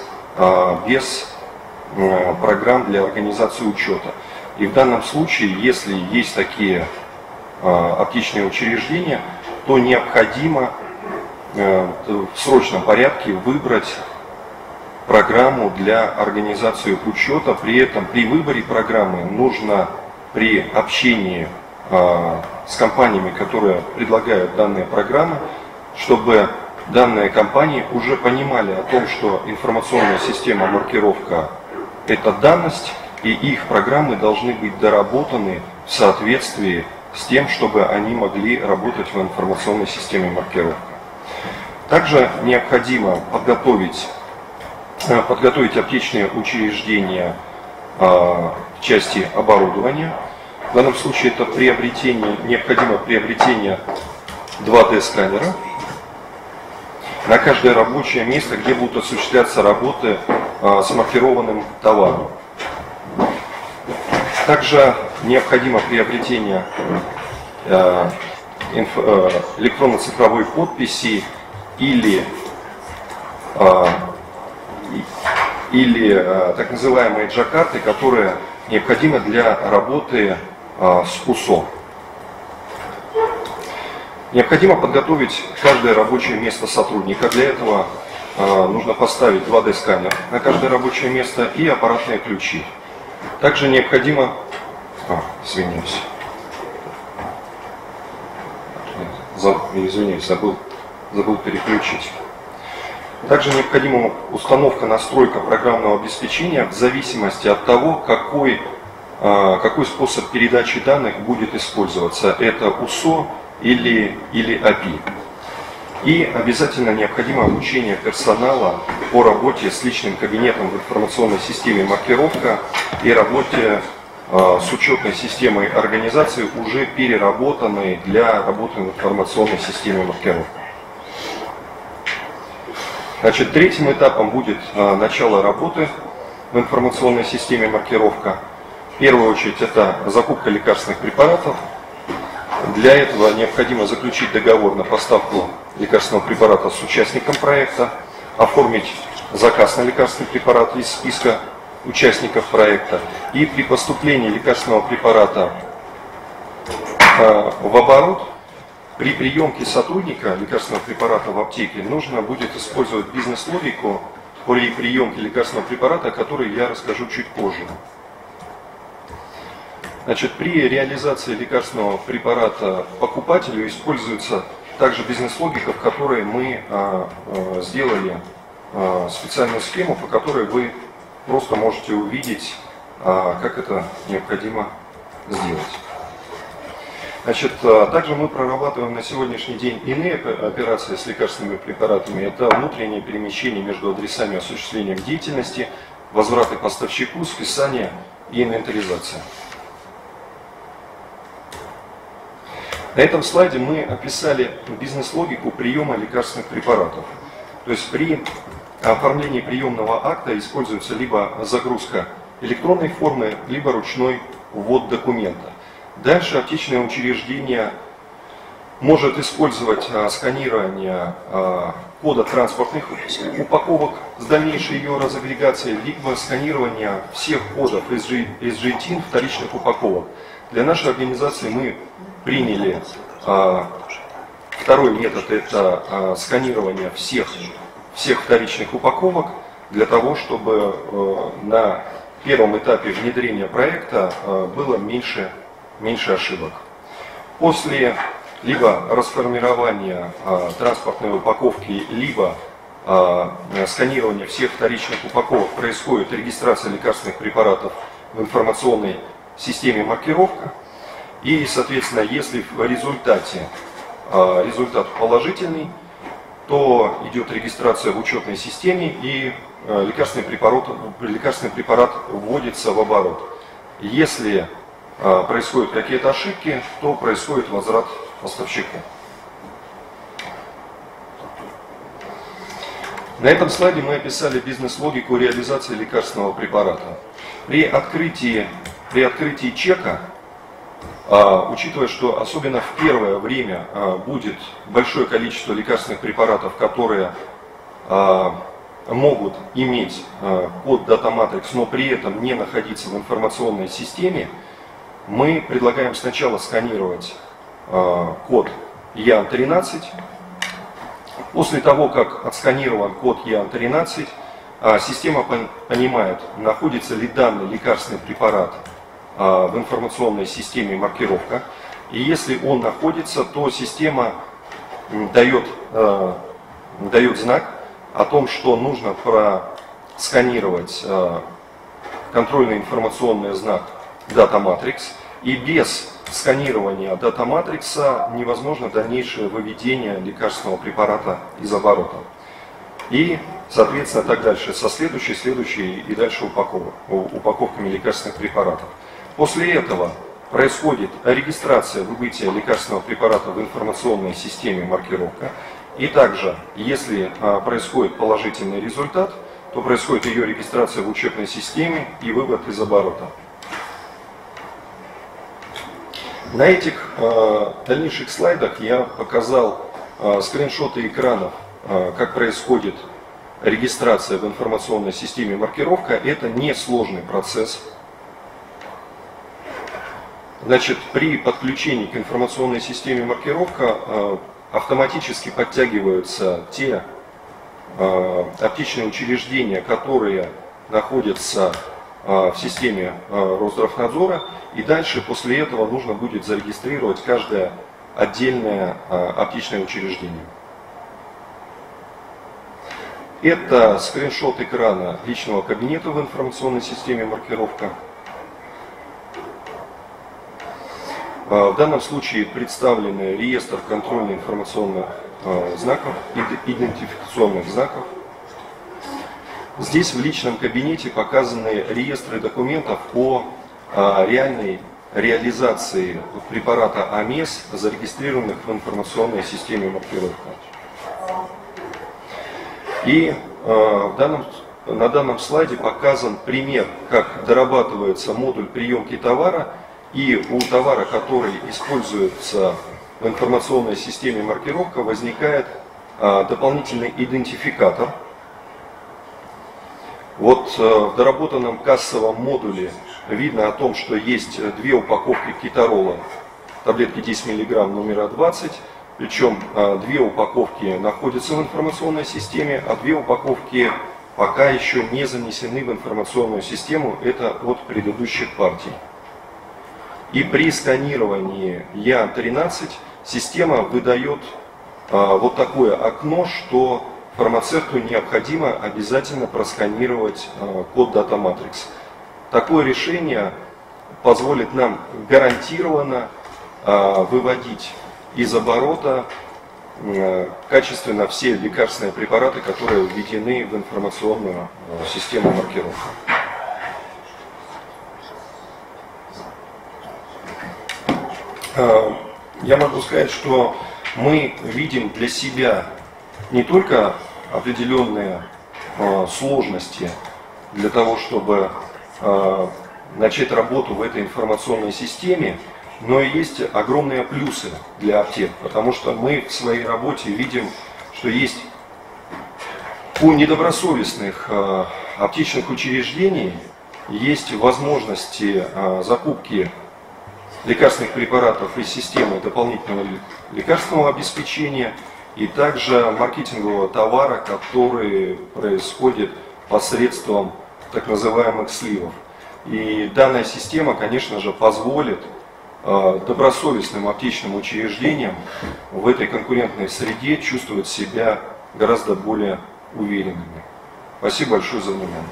программ для организации учета. И в данном случае, если есть такие аптечные учреждения, то необходимо в срочном порядке выбрать программу для организации учета. При этом при выборе программы нужно при общении с компаниями, которые предлагают данные программы, чтобы данные компании уже понимали о том, что информационная система маркировка – это данность, и их программы должны быть доработаны в соответствии с тем, чтобы они могли работать в информационной системе маркировка. Также необходимо подготовить аптечные учреждения в части оборудования. В данном случае это необходимо приобретение 2D-сканера на каждое рабочее место, где будут осуществляться работы с маркированным товаром. Также необходимо приобретение электронно-цифровой подписи или так называемые джакарты, которые необходимы для работы с УСО. Необходимо подготовить каждое рабочее место сотрудника. Для этого нужно поставить 2D-сканер на каждое рабочее место и аппаратные ключи. Также необходимо... извиняюсь. Извиняюсь, забыл переключить. Также необходима установка, настройка программного обеспечения в зависимости от того, какой способ передачи данных будет использоваться. Это УСО или API. И обязательно необходимо обучение персонала по работе с личным кабинетом в информационной системе маркировка и работе с учетной системой организации, уже переработанной для работы в информационной системе маркировка. Значит, третьим этапом будет начало работы в информационной системе маркировка. В первую очередь это закупка лекарственных препаратов. Для этого необходимо заключить договор на поставку лекарственного препарата с участником проекта, оформить заказ на лекарственный препарат из списка участников проекта. И при поступлении лекарственного препарата в оборот, при приемке сотрудника лекарственного препарата в аптеке нужно будет использовать бизнес-логику при приемке лекарственного препарата, о которой я расскажу чуть позже. Значит, при реализации лекарственного препарата покупателю используется также бизнес-логика, в которой мы сделали специальную схему, по которой вы просто можете увидеть, как это необходимо сделать. Значит, также мы прорабатываем на сегодняшний день иные операции с лекарственными препаратами. Это внутреннее перемещение между адресами осуществлением деятельности, возвраты поставщику, списание и инвентаризация. На этом слайде мы описали бизнес-логику приема лекарственных препаратов. То есть при оформлении приемного акта используется либо загрузка электронной формы, либо ручной ввод документа. Дальше аптечное учреждение может использовать сканирование кода транспортных упаковок с дальнейшей ее разагрегацией, либо сканирование всех кодов SGTIN вторичных упаковок. Для нашей организации мы приняли второй метод, это сканирование всех вторичных упаковок, для того, чтобы на первом этапе внедрения проекта было меньше ошибок. После либо расформирования транспортной упаковки, либо сканирования всех вторичных упаковок происходит регистрация лекарственных препаратов в информационной системе маркировка. И, соответственно, если в результате результат положительный, то идет регистрация в учетной системе и лекарственный препарат вводится в оборот. Если происходят какие-то ошибки, то происходит возврат поставщику. На этом слайде мы описали бизнес-логику реализации лекарственного препарата. При открытии чека, учитывая, что особенно в первое время будет большое количество лекарственных препаратов, которые могут иметь код Data Matrix, но при этом не находиться в информационной системе, мы предлагаем сначала сканировать код EAN13. После того, как отсканирован код EAN13, система понимает, находится ли данный лекарственный препарат в информационной системе маркировка. И если он находится, то система дает знак о том, что нужно просканировать контрольный информационный знак Data Matrix. И без сканирования Data Matrix невозможно дальнейшее выведение лекарственного препарата из оборота. И, соответственно, так дальше, со следующей и дальше упаковками лекарственных препаратов. После этого происходит регистрация выбытия лекарственного препарата в информационной системе маркировка. И также, если происходит положительный результат, то происходит ее регистрация в учетной системе и вывод из оборота. На этих дальнейших слайдах я показал скриншоты экранов, как происходит регистрация в информационной системе маркировка. Это несложный процесс. Значит, при подключении к информационной системе маркировка автоматически подтягиваются те оптичные учреждения, которые находятся в системе Росздравнадзора, и дальше после этого нужно будет зарегистрировать каждое отдельное оптичное учреждение. Это скриншот экрана личного кабинета в информационной системе маркировка. В данном случае представлены реестр контрольно-информационных знаков, идентификационных знаков. Здесь в личном кабинете показаны реестры документов о реальной реализации препарата АМЕС, зарегистрированных в информационной системе маркировка. И на данном слайде показан пример, как дорабатывается модуль приемки товара, и у товара, который используется в информационной системе маркировка, возникает дополнительный идентификатор. Вот в доработанном кассовом модуле видно о том, что есть две упаковки кетарола, таблетки 10 мг номера 20, причем две упаковки находятся в информационной системе, а две упаковки пока еще не занесены в информационную систему, это от предыдущих партий. И при сканировании Я-13 система выдает вот такое окно, что фармацевту необходимо обязательно просканировать код Data Matrix. Такое решение позволит нам гарантированно выводить из оборота качественно все лекарственные препараты, которые введены в информационную систему маркировки. Я могу сказать, что мы видим для себя не только определенные сложности для того, чтобы начать работу в этой информационной системе, но и есть огромные плюсы для аптек, потому что мы в своей работе видим, что есть у недобросовестных аптечных учреждений есть возможности закупки лекарственных препаратов из системы дополнительного лекарственного обеспечения и также маркетингового товара, который происходит посредством так называемых сливов. И данная система, конечно же, позволит добросовестным аптечным учреждениям в этой конкурентной среде чувствовать себя гораздо более уверенными. Спасибо большое за внимание.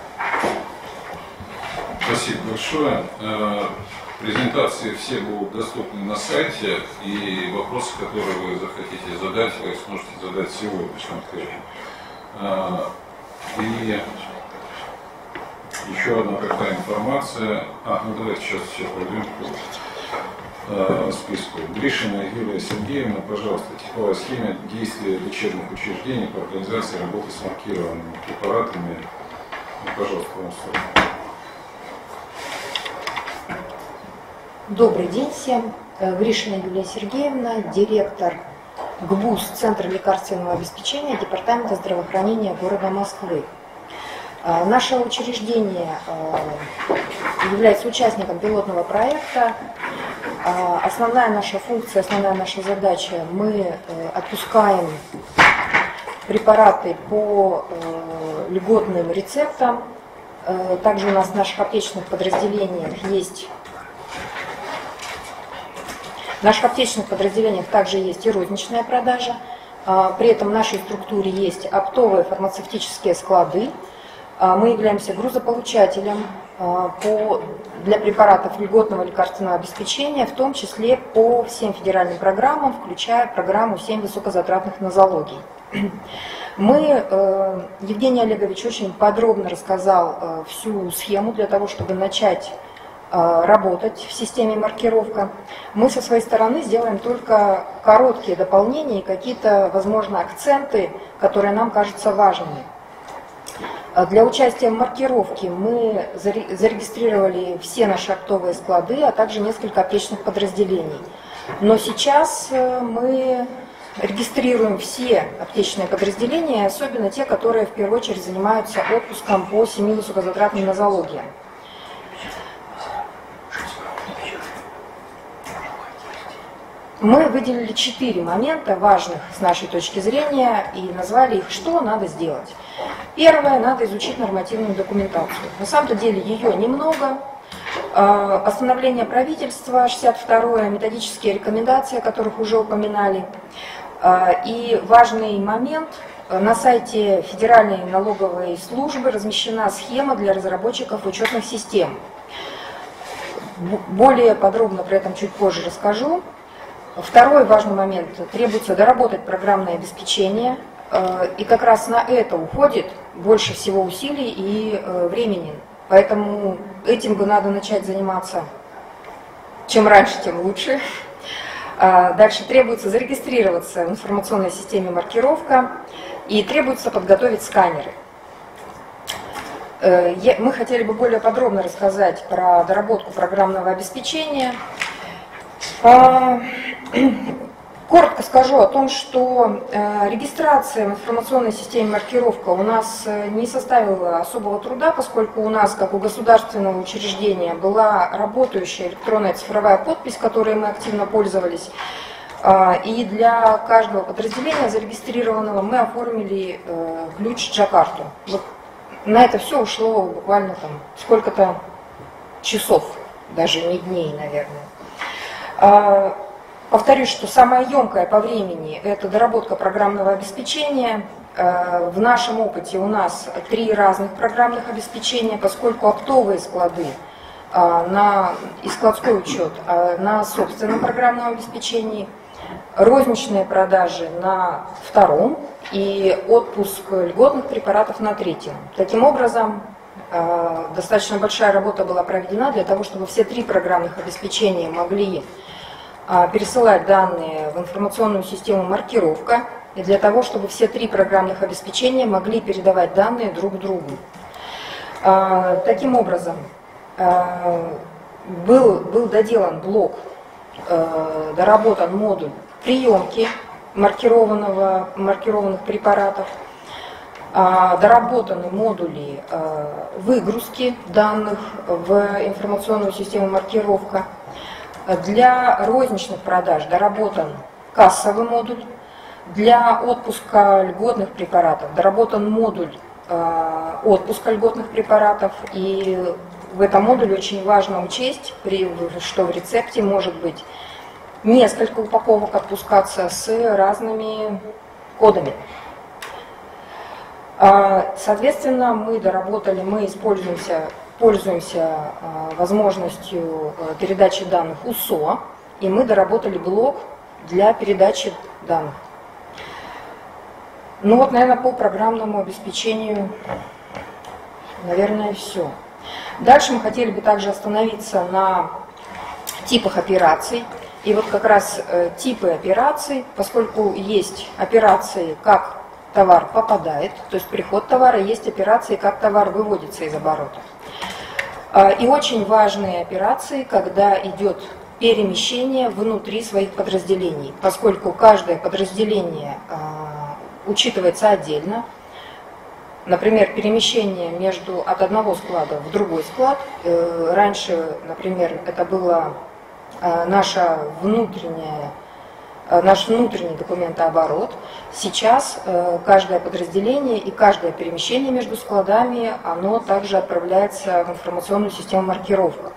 Спасибо большое. Презентации все будут доступны на сайте, и вопросы, которые вы захотите задать, вы сможете задать сегодняшним ответом. И еще одна какая информация. Ну давайте сейчас пройдем по списку. Гришина Юлия Сергеевна, пожалуйста, типовая схема действия лечебных учреждений по организации работы с маркированными препаратами. Пожалуйста, вам слово. Добрый день всем. Гришина Юлия Сергеевна, директор ГБУС Центра лекарственного обеспечения Департамента здравоохранения города Москвы. Наше учреждение является участником пилотного проекта. Основная наша функция, основная наша задача – мы отпускаем препараты по льготным рецептам. Также у нас в наших аптечных подразделениях есть В наших аптечных подразделениях также есть и розничная продажа. При этом в нашей структуре есть оптовые фармацевтические склады. Мы являемся грузополучателем для препаратов льготного лекарственного обеспечения, в том числе по всем федеральным программам, включая программу 7 высокозатратных нозологий. Евгений Олегович очень подробно рассказал всю схему для того, чтобы начать работать в системе маркировка. Мы со своей стороны сделаем только короткие дополнения и какие-то, возможно, акценты, которые нам кажутся важными. Для участия в маркировке мы зарегистрировали все наши оптовые склады, а также несколько аптечных подразделений. Но сейчас мы регистрируем все аптечные подразделения, особенно те, которые в первую очередь занимаются отпуском по 7 высокозатратным нозологиям. Мы выделили 4 момента важных с нашей точки зрения и назвали их, что надо сделать. Первое, надо изучить нормативную документацию. На самом-то деле ее немного. Постановление правительства 62-е, методические рекомендации, о которых уже упоминали. И важный момент, на сайте Федеральной налоговой службы размещена схема для разработчиков учетных систем. Более подробно про это чуть позже расскажу. Второй важный момент, требуется доработать программное обеспечение, и как раз на это уходит больше всего усилий и времени. Поэтому этим бы надо начать заниматься чем раньше, тем лучше. Дальше требуется зарегистрироваться в информационной системе маркировка и требуется подготовить сканеры. Мы хотели бы более подробно рассказать про доработку программного обеспечения. Коротко скажу о том, что регистрация в информационной системе маркировка у нас не составила особого труда, поскольку у нас, как у государственного учреждения, была работающая электронная цифровая подпись, которой мы активно пользовались. И для каждого подразделения зарегистрированного мы оформили ключ Джакарту. Вот на это все ушло буквально там сколько-то часов, даже не дней, наверное. Повторюсь, что самое емкое по времени – это доработка программного обеспечения. В нашем опыте у нас 3 разных программных обеспечения, поскольку оптовые склады и складской учет на собственном программном обеспечении, розничные продажи на 2-м и отпуск льготных препаратов на 3-м. Таким образом, достаточно большая работа была проведена для того, чтобы все 3 программных обеспечения могли пересылать данные в информационную систему маркировка, и для того, чтобы все 3 программных обеспечения могли передавать данные друг другу. Таким образом, был доделан блок, доработан модуль приемки маркированных препаратов, доработаны модули выгрузки данных в информационную систему маркировка. Для розничных продаж доработан кассовый модуль. Для отпуска льготных препаратов доработан модуль отпуска льготных препаратов. И в этом модуле очень важно учесть, что в рецепте может быть несколько упаковок отпускаться с разными кодами. Соответственно, мы пользуемся возможностью передачи данных УСО, и мы доработали блок для передачи данных. Ну вот, наверное, по программному обеспечению, наверное, все. Дальше мы хотели бы также остановиться на типах операций. И вот как раз типы операций, поскольку есть операции, как товар попадает, то есть приход товара, есть операции, как товар выводится из оборота. И очень важные операции, когда идет перемещение внутри своих подразделений, поскольку каждое подразделение учитывается отдельно. Например, перемещение от одного склада в другой склад. Раньше, например, это было наш внутренний документооборот. Сейчас каждое подразделение и каждое перемещение между складами, оно также отправляется в информационную систему маркировка.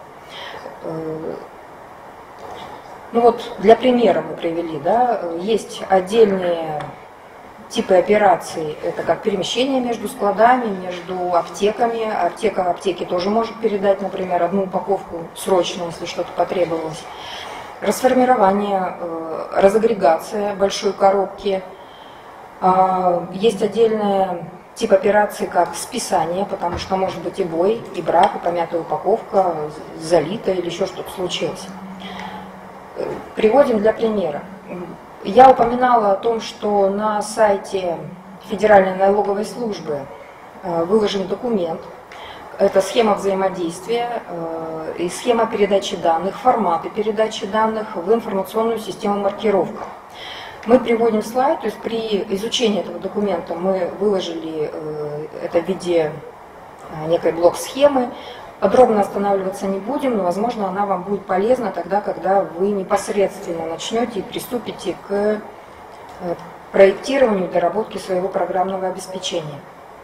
Ну вот, для примера мы привели, да, есть отдельные типы операций, это как перемещение между складами, между аптеками. Аптека в аптеке тоже может передать, например, одну упаковку срочно, если что-то потребовалось. Расформирование, разагрегация большой коробки. Есть отдельный тип операции, как списание, потому что может быть и бой, и брак, и помятая упаковка, залита или еще что-то случилось. Приводим для примера. Я упоминала о том, что на сайте Федеральной налоговой службы выложен документ. Это схема взаимодействия и схема передачи данных, форматы передачи данных в информационную систему маркировка. Мы приводим слайд, то есть при изучении этого документа мы выложили это в виде некой блок-схемы. Подробно останавливаться не будем, но, возможно, она вам будет полезна тогда, когда вы непосредственно начнете и приступите к проектированию и доработке своего программного обеспечения.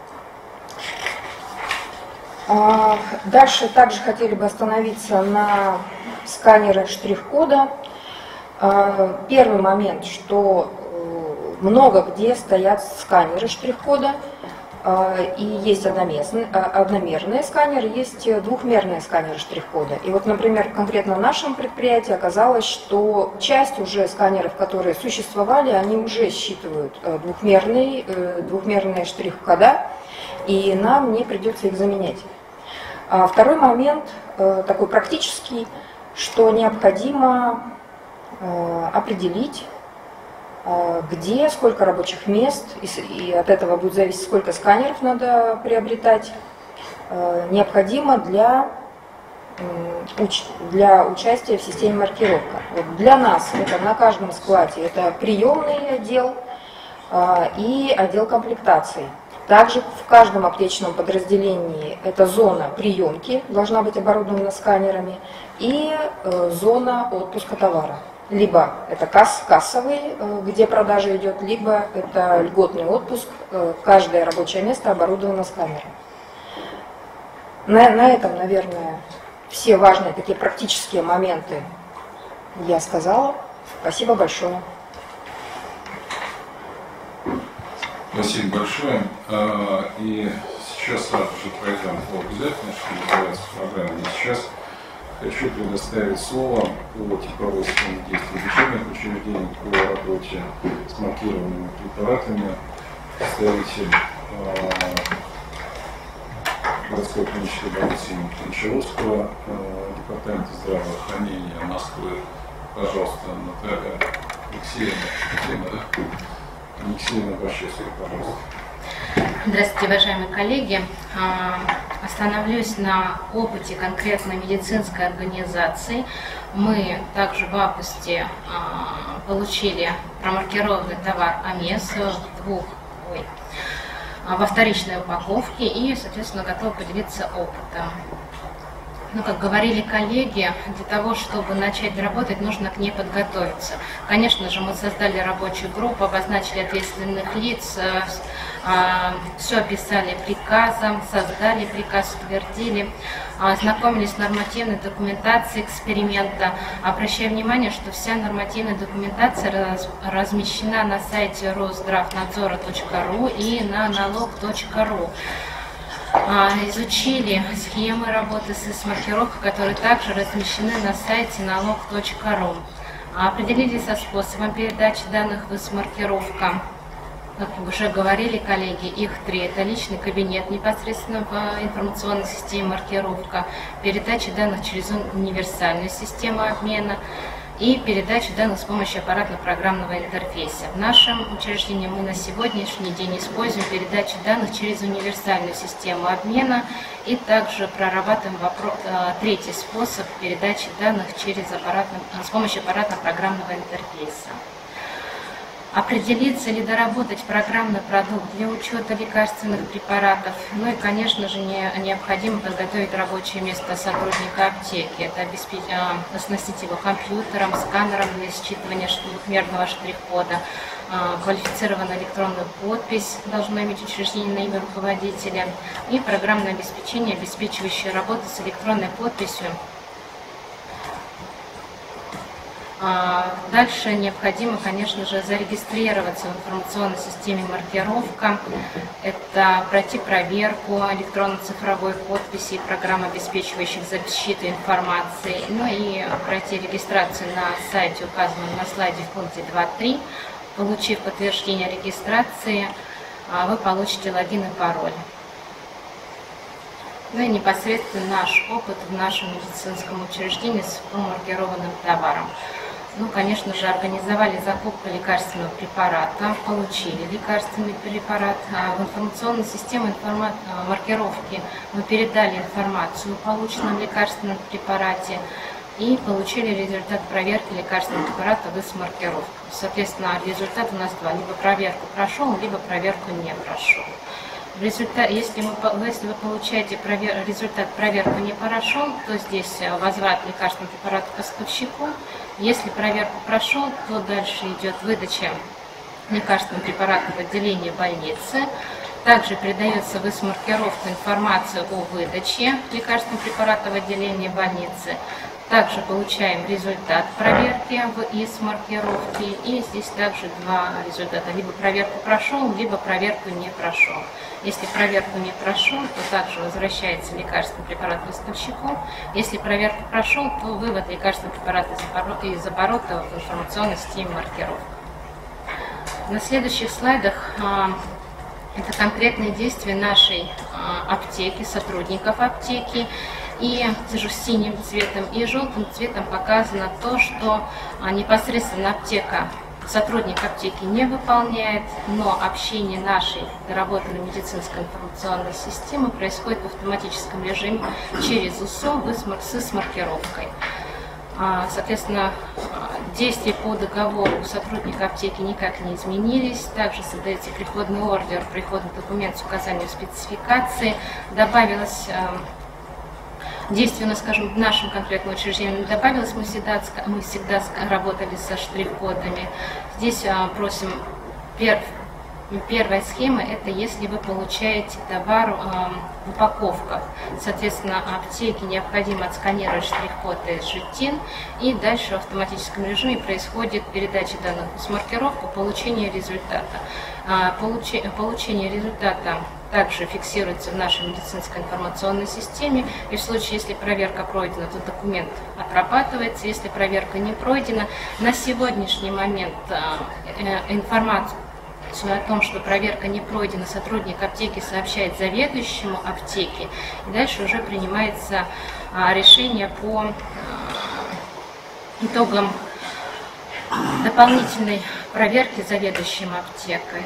Дальше также хотели бы остановиться на сканерах штрих-кода. Первый момент, что много где стоят сканеры штрих-кода, и есть одномерные сканеры, есть двухмерные сканеры штрих-кода. И вот, например, конкретно в нашем предприятии оказалось, что часть уже сканеров, которые существовали, они уже считывают двухмерные штрих-кода, и нам не придется их заменять. Второй момент, такой практический, что необходимо определить, где, сколько рабочих мест, и от этого будет зависеть, сколько сканеров надо приобретать, необходимо для участия в системе маркировка. Вот для нас это на каждом складе это приемный отдел и отдел комплектации. Также в каждом аптечном подразделении это зона приемки, должна быть оборудована сканерами, и зона отпуска товара. Либо это кассовый, где продажа идет, либо это льготный отпуск, каждое рабочее место оборудовано сканером. На этом, наверное, все важные такие практические моменты я сказала. Спасибо большое. Спасибо большое. И сейчас сразу же пройдем по обязательно, что называется, программе. И сейчас хочу предоставить слово по типовой схеме действий лечебных учреждений по работе с маркированными препаратами представитель городской клинической больницы имени Кончаловского, департамента здравоохранения Москвы. Пожалуйста, Наталья Алексеевна, Алексеевна Башевская, пожалуйста. Здравствуйте, уважаемые коллеги. Остановлюсь на опыте конкретной медицинской организации. Мы также в августе получили промаркированный товар АМЕС во вторичной упаковке и, соответственно, готовы поделиться опытом. Ну, как говорили коллеги, для того, чтобы начать работать, нужно к ней подготовиться. Конечно же, мы создали рабочую группу, обозначили ответственных лиц, все описали приказом, создали приказ, утвердили, ознакомились с нормативной документацией эксперимента. Обращаю внимание, что вся нормативная документация размещена на сайте Росздравнадзора.ру и на налог.ру. Изучили схемы работы с маркировкой, которые также размещены на сайте налог.ру. Определились со способом передачи данных в маркировка. Как уже говорили коллеги, их три. Это личный кабинет непосредственно в информационной системе маркировка, передача данных через универсальную систему обмена и передачу данных с помощью аппаратно-программного интерфейса. В нашем учреждении мы на сегодняшний день используем передачу данных через универсальную систему обмена и также прорабатываем третий способ передачи данных с помощью аппаратно-программного интерфейса. Определиться или доработать программный продукт для учета лекарственных препаратов. Ну и, конечно же, необходимо подготовить рабочее место сотрудника аптеки. Это оснастить его компьютером, сканером для считывания двухмерного штрих-кода. Квалифицированную электронную подпись должно иметь учреждение на имя руководителя. И программное обеспечение, обеспечивающее работу с электронной подписью. Дальше необходимо, конечно же, зарегистрироваться в информационной системе маркировка. Это пройти проверку электронно-цифровой подписи, программ, обеспечивающих защиту информации, ну и пройти регистрацию на сайте, указанном на слайде в пункте 2.3. Получив подтверждение регистрации, вы получите логин и пароль. Ну и непосредственно наш опыт в нашем медицинском учреждении с промаркированным товаром. Ну, конечно же, организовали закупку лекарственного препарата, получили лекарственный препарат. В информационную систему маркировки мы передали информацию о полученном лекарственном препарате и получили результат проверки лекарственного препарата с маркировкой. Соответственно, результат у нас два. Либо проверку прошел, либо проверку не прошел. Если вы получаете результат проверка не прошел, то здесь возврат лекарственного препарата поставщику. Если проверку прошел, то дальше идет выдача лекарственного препарата в отделение больницы. Также передается в ИС-маркировку информацию о выдаче лекарственного препарата в отделение больницы. Также получаем результат проверки в ИС-маркировке. И здесь также два результата. Либо проверку прошел, либо проверку не прошел. Если проверку не прошел, то также возвращается лекарственный препарат поставщику. Если проверку прошел, то вывод лекарственного препарата из оборота в информационной системе маркировок. На следующих слайдах это конкретные действия нашей аптеки, сотрудников аптеки. И синим цветом и желтым цветом показано то, что непосредственно сотрудник аптеки не выполняет, но общение нашей доработанной медицинской информационной системы происходит в автоматическом режиме через УСО с ИС-маркировкой. Соответственно, действия по договору у сотрудника аптеки никак не изменились. Также создается приходный ордер, приходный документ с указанием спецификации. Добавилось действие у нас, скажем, в нашем конкретном учреждении добавилось, мы всегда работали со штрих-кодами. Здесь просим, первая схема, это если вы получаете товар в упаковках. Соответственно, аптеке необходимо отсканировать штрих-код СЖТИН, и дальше в автоматическом режиме происходит передача данных с маркировку, получение результата. Получение результата также фиксируется в нашей медицинской информационной системе, и в случае, если проверка пройдена, то документ отрабатывается. Если проверка не пройдена, на сегодняшний момент информацию о том, что проверка не пройдена, сотрудник аптеки сообщает заведующему аптеки, и дальше уже принимается решение по итогам дополнительной проверки заведующим аптекой.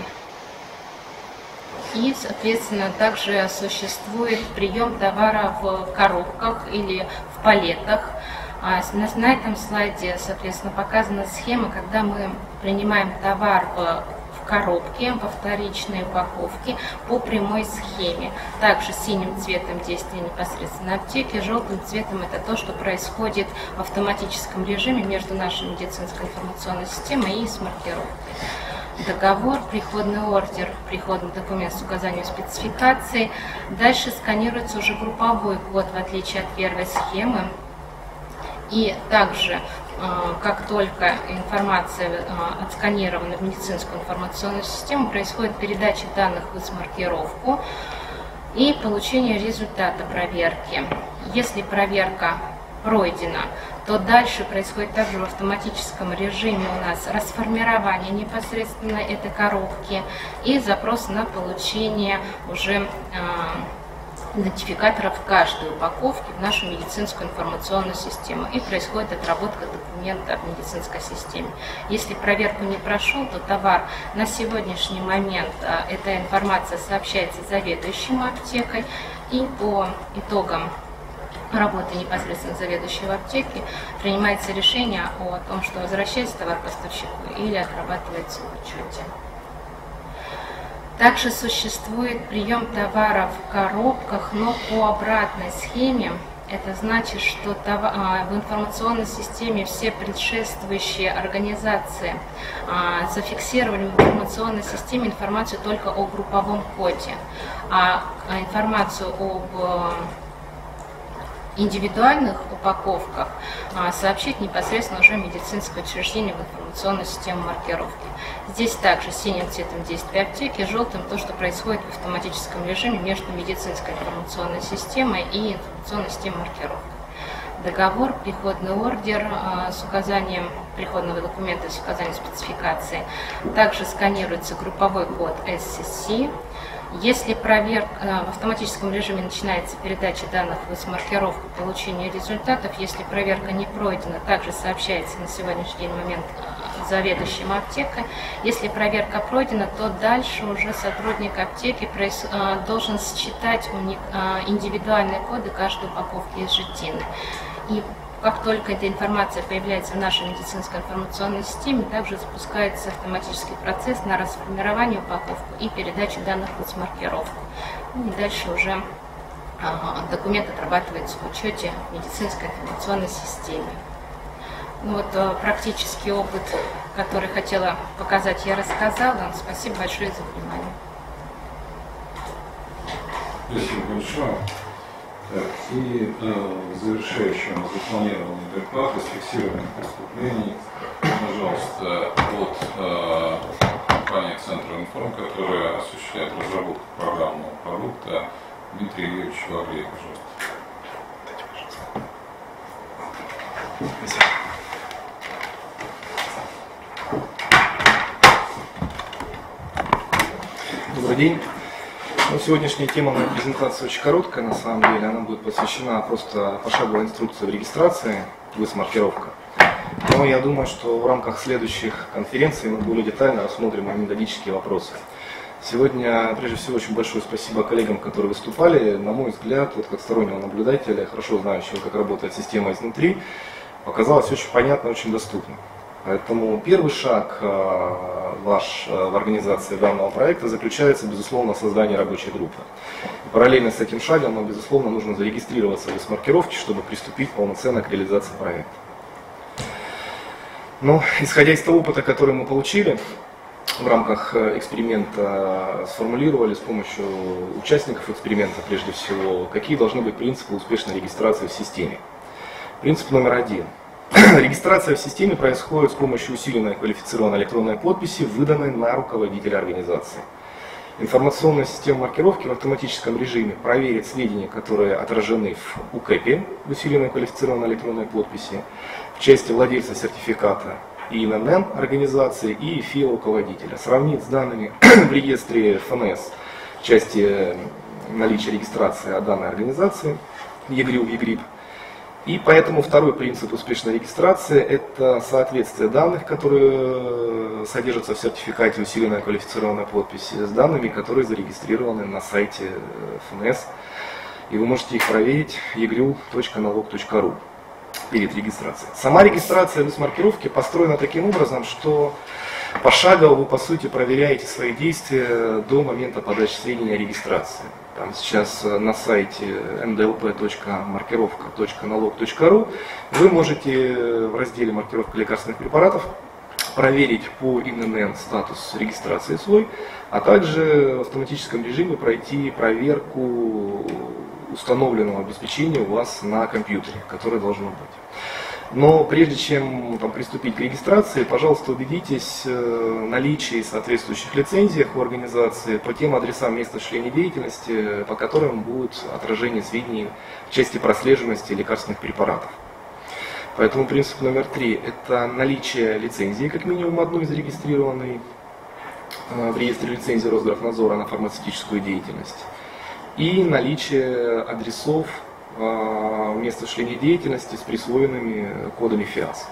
И, соответственно, также существует прием товара в коробках или в палетах. На этом слайде, соответственно, показана схема, когда мы принимаем товар в коробке, во вторичной упаковке по прямой схеме. Также синим цветом действие непосредственно аптеки, желтым цветом это то, что происходит в автоматическом режиме между нашей медицинской информационной системой и с маркировкой. Договор, приходный ордер, приходный документ с указанием спецификации. Дальше сканируется уже групповой код, в отличие от первой схемы. И также, как только информация отсканирована в медицинскую информационную систему, происходит передача данных в ИС-маркировку и получение результата проверки. Если проверка пройдена, то дальше происходит также в автоматическом режиме у нас расформирование непосредственно этой коробки и запрос на получение уже идентификаторов каждой упаковки в нашу медицинскую информационную систему, и происходит отработка документа в медицинской системе. Если проверку не прошел, то товар на сегодняшний момент эта информация сообщается заведующему аптекой, и по итогам работы непосредственно заведующего аптеки принимается решение о том, что возвращается товар поставщику или отрабатывается в учете. Также существует прием товара в коробках, но по обратной схеме. Это значит, что в информационной системе все предшествующие организации зафиксировали в информационной системе информацию только о групповом коде, а информацию об индивидуальных упаковках сообщить непосредственно уже медицинское учреждение в информационную систему маркировки. Здесь также синим цветом действия аптеки, желтым то, что происходит в автоматическом режиме между медицинской информационной системой и информационной системой маркировки. Договор, приходный ордер с указанием приходного документа с указанием спецификации. Также сканируется групповой код SCC. Если в автоматическом режиме начинается передача данных в маркировку, получение результатов, если проверка не пройдена, также сообщается на сегодняшний момент заведующим аптекой. Если проверка пройдена, то дальше уже сотрудник аптеки должен считать индивидуальные коды каждой упаковки из ЖТИН. И Как только эта информация появляется в нашей медицинской информационной системе, также запускается автоматический процесс на расформирование, упаковку и передачу данных в маркировку. Ну и дальше уже документ отрабатывается в учете в медицинской информационной системе. Ну вот практический опыт, который хотела показать, я рассказала. Спасибо большое за внимание. Спасибо большое. Так, и завершающим запланированный доклад из фиксированных преступлений, пожалуйста, от компании «Центр Информ», которая осуществляет разработку программного продукта, Дмитрий Ильич Ваглей, пожалуйста. Спасибо. Добрый день. Ну, сегодняшняя тема моей презентации очень короткая, на самом деле. Она будет посвящена просто пошаговой инструкции в регистрации, маркировка. Но я думаю, что в рамках следующих конференций мы более детально рассмотрим методические вопросы. Сегодня, прежде всего, очень большое спасибо коллегам, которые выступали. На мой взгляд, вот как стороннего наблюдателя, хорошо знающего, как работает система изнутри, показалось очень понятно, очень доступно. Поэтому первый шаг ваш в организации данного проекта заключается, безусловно, в создании рабочей группы. И параллельно с этим шагом, безусловно, нужно зарегистрироваться в маркировке, чтобы приступить полноценно к реализации проекта. Но, исходя из того опыта, который мы получили, в рамках эксперимента сформулировали с помощью участников эксперимента, прежде всего, какие должны быть принципы успешной регистрации в системе. Принцип номер 1. Регистрация в системе происходит с помощью усиленной квалифицированной электронной подписи, выданной на руководителя организации. Информационная система маркировки в автоматическом режиме проверит сведения, которые отражены в УКЭПе, в усиленной квалифицированной электронной подписи, в части владельца сертификата ИНН организации и ФИО руководителя. Сравнит с данными в реестре ФНС в части наличия регистрации от данной организации, ЕГРИУ, ЕГРИП. И поэтому второй принцип успешной регистрации – это соответствие данных, которые содержатся в сертификате усиленной квалифицированной подписи, с данными, которые зарегистрированы на сайте ФНС. И вы можете их проверить egriu.nalog.ru перед регистрацией. Сама регистрация маркировки построена таким образом, что пошагово вы, по сути, проверяете свои действия до момента подачи сведений о регистрации. Там сейчас на сайте ndlp.markirovka.nalog.ru вы можете в разделе «Маркировка лекарственных препаратов» проверить по ИНН статус регистрации свой, а также в автоматическом режиме пройти проверку установленного обеспечения у вас на компьютере, которое должно быть. Но прежде чем приступить к регистрации, пожалуйста, убедитесь в наличии соответствующих лицензий у организации по тем адресам мест осуществления деятельности, по которым будет отражение сведений в части прослеживаемости лекарственных препаратов. Поэтому принцип номер 3 – это наличие лицензии, как минимум одной зарегистрированной в реестре лицензии Росздравнадзора на фармацевтическую деятельность, и наличие адресов мест осуществления деятельности с присвоенными кодами ФИАС.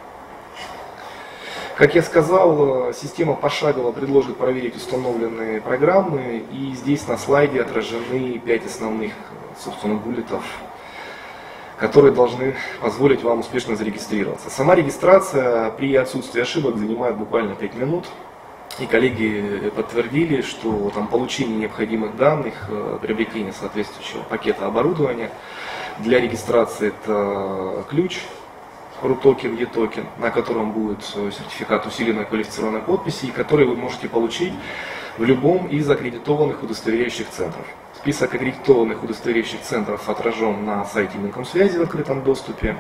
Как я сказал, система пошагово предложит проверить установленные программы, и здесь на слайде отражены 5 основных, собственно, буллетов, которые должны позволить вам успешно зарегистрироваться. Сама регистрация при отсутствии ошибок занимает буквально 5 минут. И коллеги подтвердили, что получение необходимых данных, приобретение соответствующего пакета оборудования для регистрации – это ключ, RUTOKEN, E-токен, на котором будет сертификат усиленной квалифицированной подписи, и который вы можете получить в любом из аккредитованных удостоверяющих центров. Список аккредитованных удостоверяющих центров отражен на сайте Минкомсвязи в открытом доступе.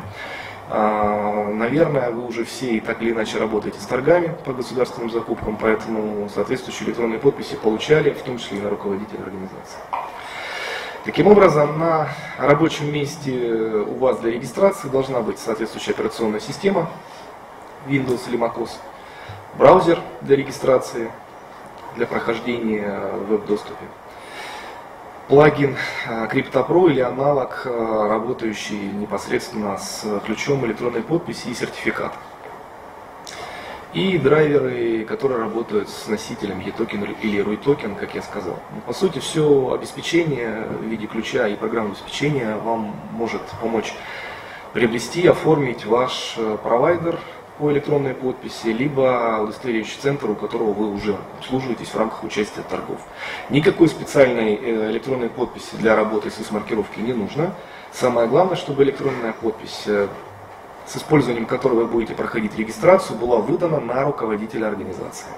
Наверное, вы уже все и так или иначе работаете с торгами по государственным закупкам, поэтому соответствующие электронные подписи получали, в том числе и на руководителя организации. Таким образом, на рабочем месте у вас для регистрации должна быть соответствующая операционная система Windows или MacOS, браузер для регистрации, для прохождения в веб-доступе, плагин CryptoPro или аналог, работающий непосредственно с ключом электронной подписи и сертификата. И драйверы, которые работают с носителем E-токен или RUTOKEN, как я сказал. По сути, все обеспечение в виде ключа и программного обеспечения вам может помочь приобрести, оформить ваш провайдер по электронной подписи, либо удостоверяющий центр, у которого вы уже обслуживаетесь в рамках участия торгов. Никакой специальной электронной подписи для работы с маркировкой не нужно. Самое главное, чтобы электронная подпись, с использованием которой вы будете проходить регистрацию, была выдана на руководителя организации.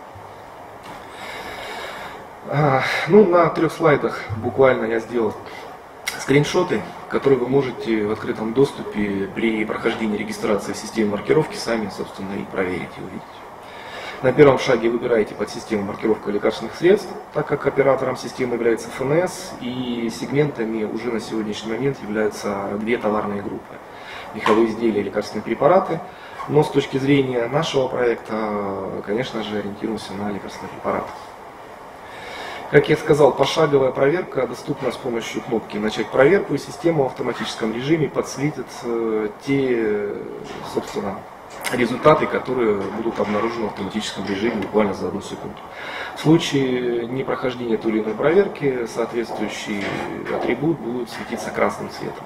Ну, на 3 слайдах буквально я сделал скриншоты, которые вы можете в открытом доступе при прохождении регистрации в системе маркировки сами, собственно, и проверить и увидеть. На первом шаге выбираете подсистему маркировка лекарственных средств, так как оператором системы является ФНС, и сегментами уже на сегодняшний момент являются 2 товарные группы. Меховые изделия и лекарственные препараты. Но с точки зрения нашего проекта, конечно же, ориентируемся на лекарственные препараты. Как я сказал, пошаговая проверка доступна с помощью кнопки «Начать проверку», и система в автоматическом режиме подсветит те, собственно, результаты, которые будут обнаружены в автоматическом режиме буквально за 1 секунду. В случае непрохождения той или иной проверки соответствующий атрибут будет светиться красным цветом.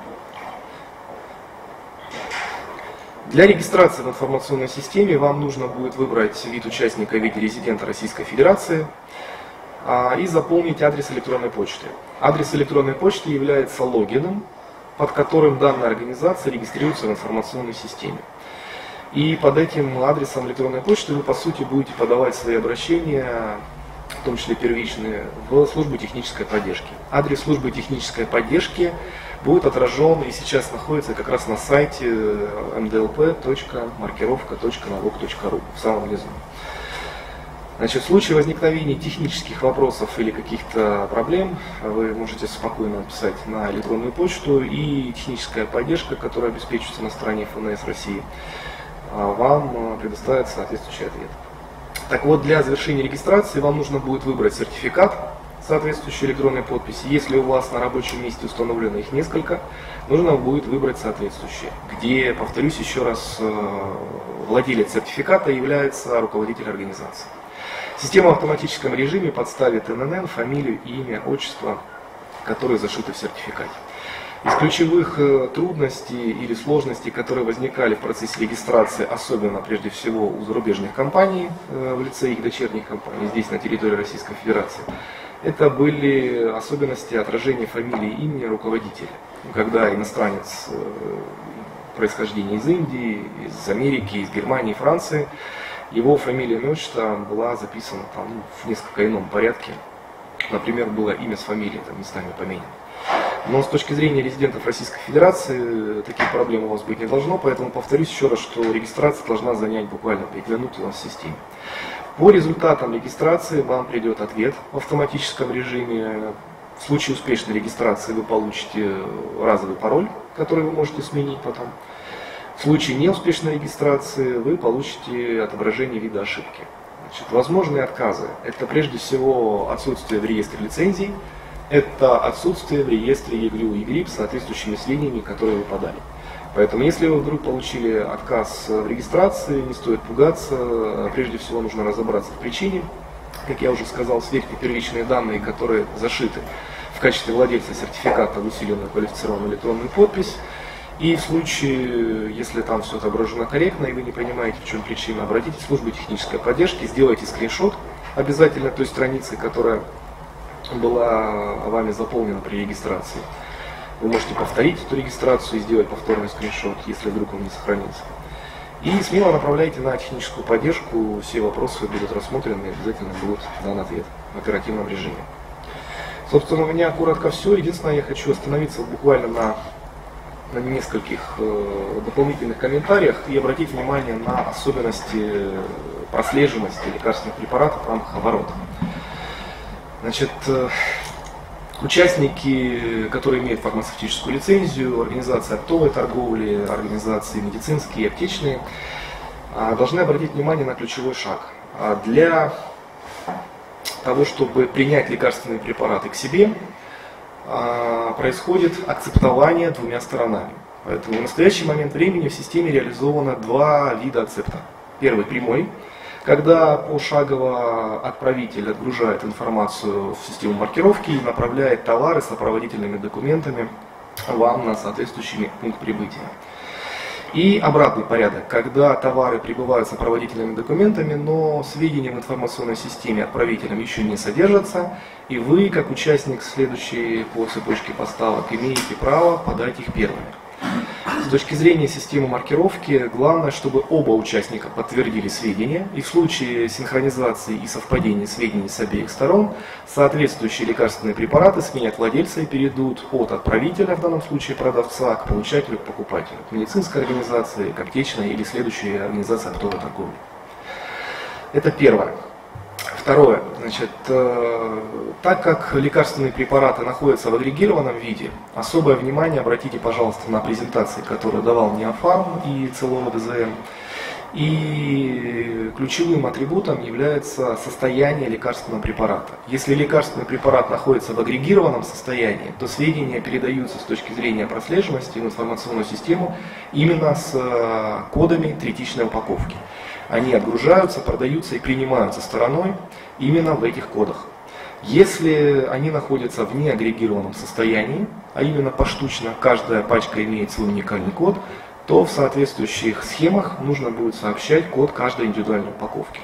Для регистрации в информационной системе вам нужно будет выбрать вид участника в виде резидента Российской Федерации и заполнить адрес электронной почты. Адрес электронной почты является логином, под которым данная организация регистрируется в информационной системе. И под этим адресом электронной почты вы, по сути, будете подавать свои обращения, в том числе первичные, в службу технической поддержки. Адрес службы технической поддержки будет отражен и сейчас находится как раз на сайте mdlp.markirovka.nalog.ru в самом низу. Значит, в случае возникновения технических вопросов или каких-то проблем вы можете спокойно написать на электронную почту, и техническая поддержка, которая обеспечивается на стороне ФНС России, вам предоставит соответствующий ответ. Так вот, для завершения регистрации вам нужно будет выбрать сертификат соответствующей электронной подписи. Если у вас на рабочем месте установлено их несколько, нужно будет выбрать соответствующее, где, повторюсь еще раз, владелец сертификата является руководитель организации. Система в автоматическом режиме подставит ННН, фамилию, имя, отчество, которые зашиты в сертификате. Из ключевых трудностей или сложностей, которые возникали в процессе регистрации, особенно прежде всего у зарубежных компаний в лице их дочерних компаний здесь на территории Российской Федерации, это были особенности отражения фамилии и имени руководителя. Когда иностранец происхождения из Индии, из Америки, из Германии, Франции, его фамилия и отчество была записана там, в несколько ином порядке. Например, было имя с фамилией там, местами поменяно. Но с точки зрения резидентов Российской Федерации таких проблем у вас быть не должно, поэтому повторюсь еще раз, что регистрация должна занять буквально 5 минут у вас в системе. По результатам регистрации вам придет ответ в автоматическом режиме. В случае успешной регистрации вы получите разовый пароль, который вы можете сменить потом. В случае неуспешной регистрации вы получите отображение вида ошибки. Значит, возможные отказы – это прежде всего отсутствие в реестре лицензий, это отсутствие в реестре ЕГРЮ и ГРИП с соответствующими сведениями, которые вы подали. Поэтому, если вы вдруг получили отказ в регистрации, не стоит пугаться, прежде всего нужно разобраться в причине. Как я уже сказал, сверьте первичные данные, которые зашиты в качестве владельца сертификата в усиленную квалифицированную электронную подпись. И в случае, если там все отображено корректно и вы не понимаете, в чем причина, обратитесь в службу технической поддержки, сделайте скриншот обязательно той страницы, которая была вами заполнена при регистрации. Вы можете повторить эту регистрацию и сделать повторный скриншот, если вдруг он не сохранился. И смело направляйте на техническую поддержку, все вопросы будут рассмотрены и обязательно будет дан ответ в оперативном режиме. Собственно, у меня коротко все. Единственное, я хочу остановиться буквально на нескольких дополнительных комментариях и обратить внимание на особенности прослеживаемости лекарственных препаратов в рамках оборота. Значит, участники, которые имеют фармацевтическую лицензию, организации оптовой торговли, организации медицинские и аптечные, должны обратить внимание на ключевой шаг. Для того, чтобы принять лекарственные препараты к себе, происходит акцептование 2 сторонами. Поэтому в настоящий момент времени в системе реализовано 2 вида акцепта. Первый прямой, когда пошагово отправитель отгружает информацию в систему маркировки и направляет товары с сопроводительными документами вам на соответствующий пункт прибытия. И обратный порядок, когда товары прибывают с сопроводительными документами, но сведения в информационной системе отправителям еще не содержатся, и вы, как участник, следующий по цепочке поставок, имеете право подать их первыми. С точки зрения системы маркировки, главное, чтобы оба участника подтвердили сведения, и в случае синхронизации и совпадения сведений с обеих сторон, соответствующие лекарственные препараты сменят владельца и перейдут от отправителя, в данном случае продавца, к получателю, к покупателю, к медицинской организации, к аптечной или следующей организации оптовой торговли. Это первое. Второе. Значит, так как лекарственные препараты находятся в агрегированном виде, особое внимание обратите, пожалуйста, на презентации, которые давал Неофарм и Целова ДЗМ. И ключевым атрибутом является состояние лекарственного препарата. Если лекарственный препарат находится в агрегированном состоянии, то сведения передаются с точки зрения прослеживаемости в информационную систему именно с кодами третичной упаковки. Они отгружаются, продаются и принимаются стороной именно в этих кодах. Если они находятся в неагрегированном состоянии, а именно поштучно каждая пачка имеет свой уникальный код, то в соответствующих схемах нужно будет сообщать код каждой индивидуальной упаковки.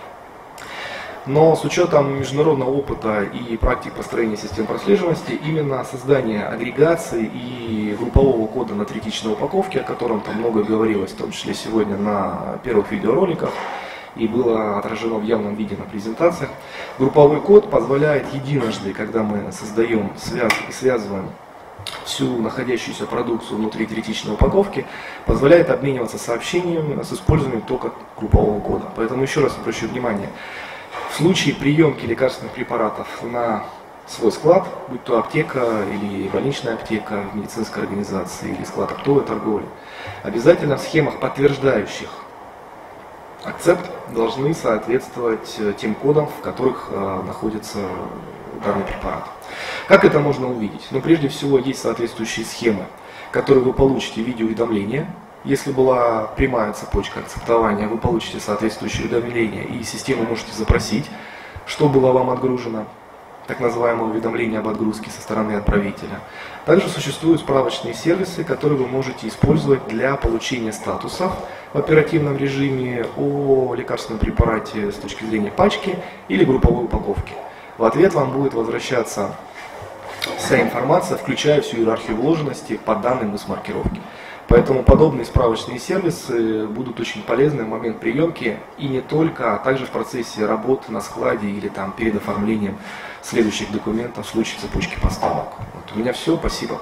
Но с учетом международного опыта и практик построения систем прослеживаемости, именно создание агрегации и группового кода на третичной упаковке, о котором там много говорилось, в том числе сегодня на первых видеороликах, и было отражено в явном виде на презентациях, групповой код позволяет единожды, когда мы создаем и связываем всю находящуюся продукцию внутри третичной упаковки, позволяет обмениваться сообщением с использованием только группового кода. Поэтому еще раз обращу внимание, в случае приемки лекарственных препаратов на свой склад, будь то аптека или больничная аптека в медицинской организации или склад оптовой торговли, обязательно в схемах, подтверждающих акцепт, должны соответствовать тем кодам, в которых находится данный препарат. Как это можно увидеть? Ну, прежде всего, есть соответствующие схемы, которые вы получите в виде уведомления. Если была прямая цепочка акцептования, вы получите соответствующее уведомление, и систему можете запросить, что было вам отгружено, так называемое уведомление об отгрузке со стороны отправителя. Также существуют справочные сервисы, которые вы можете использовать для получения статусов в оперативном режиме о лекарственном препарате с точки зрения пачки или групповой упаковки. В ответ вам будет возвращаться вся информация, включая всю иерархию вложенности по данным из маркировки. Поэтому подобные справочные сервисы будут очень полезны в момент приемки и не только, а также в процессе работы на складе или там перед оформлением следующих документов в случае цепочки поставок. Вот, у меня все, спасибо.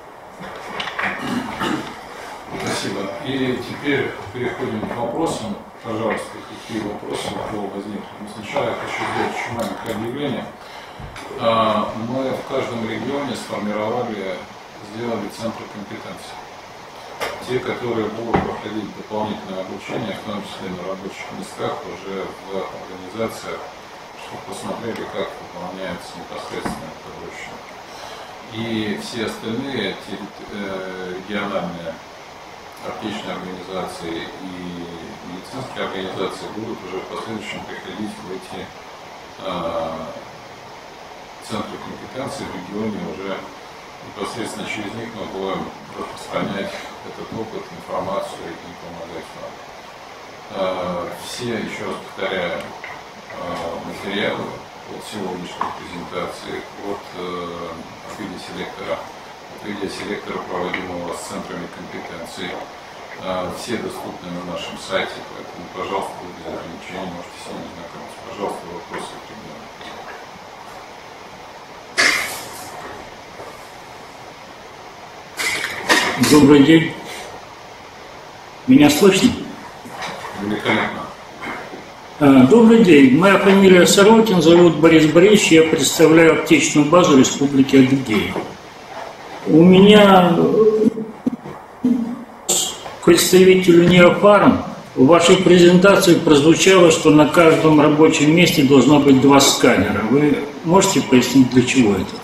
Спасибо. И теперь переходим к вопросам. Пожалуйста, какие вопросы у кого возникли. Но сначала я хочу сделать еще маленькое объявление. Мы в каждом регионе сделали центры компетенции. Те, которые будут проходить дополнительное обучение, в том числе на рабочих местах, уже в организациях, чтобы посмотрели, как выполняется непосредственно это обучение. И все остальные региональные аптечные организации и медицинские организации будут уже в последующем приходить в эти центры компетенции в регионе уже непосредственно через них мы будем распространять этот опыт, информацию и помогать вам. Все, еще раз повторяю, материалы от сегодняшней презентации, от видеоселектора, проводимого с центрами компетенции, все доступны на нашем сайте, поэтому, пожалуйста, без ограничений можете с ними знакомиться. Пожалуйста, вопросы к региону. Добрый день. Меня слышно? Великолепно. Добрый день. Моя фамилия Сорокин, зовут Борис Борисович, я представляю аптечную базу Республики Адыгея. У меня к представителю Неофарм в вашей презентации прозвучало, что на каждом рабочем месте должно быть 2 сканера. Вы можете пояснить, для чего это?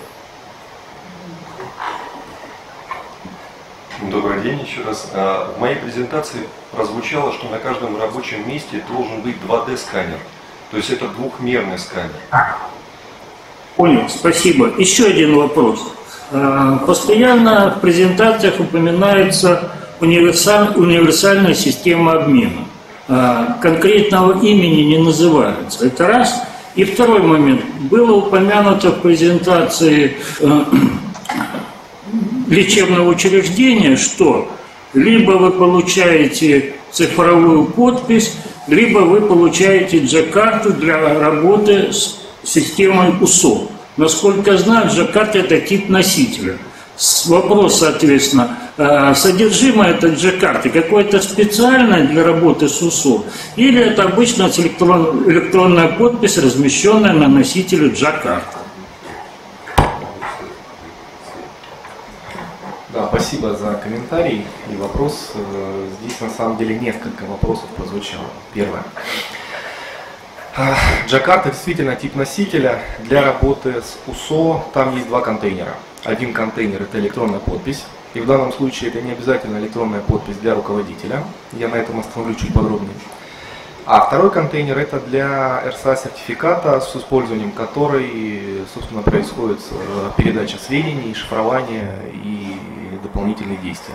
Добрый день еще раз. В моей презентации прозвучало, что на каждом рабочем месте должен быть 2D-сканер. То есть это двухмерный сканер. Понял, спасибо. Еще один вопрос. Постоянно в презентациях упоминается универсальная система обмена. Конкретного имени не называется. Это раз. И второй момент. Было упомянуто в презентации лечебного учреждения, что либо вы получаете цифровую подпись, либо вы получаете G-карту для работы с системой УСО. Насколько я знаю, G-карта – это тип носителя. Вопрос, соответственно, содержимое этой G-карты какое-то специальное для работы с УСО, или это обычно электронная подпись, размещенная на носителе G-карты? Да, спасибо за комментарий и вопрос. Здесь на самом деле несколько вопросов прозвучало. Первое. G-карта действительно тип носителя. Для работы с УСО там есть два контейнера. Один контейнер – это электронная подпись. И в данном случае это не обязательно электронная подпись для руководителя. Я на этом остановлюсь чуть подробнее. А второй контейнер – это для РСА-сертификата, с использованием которой, собственно, происходит передача сведений, шифрование и дополнительные действия.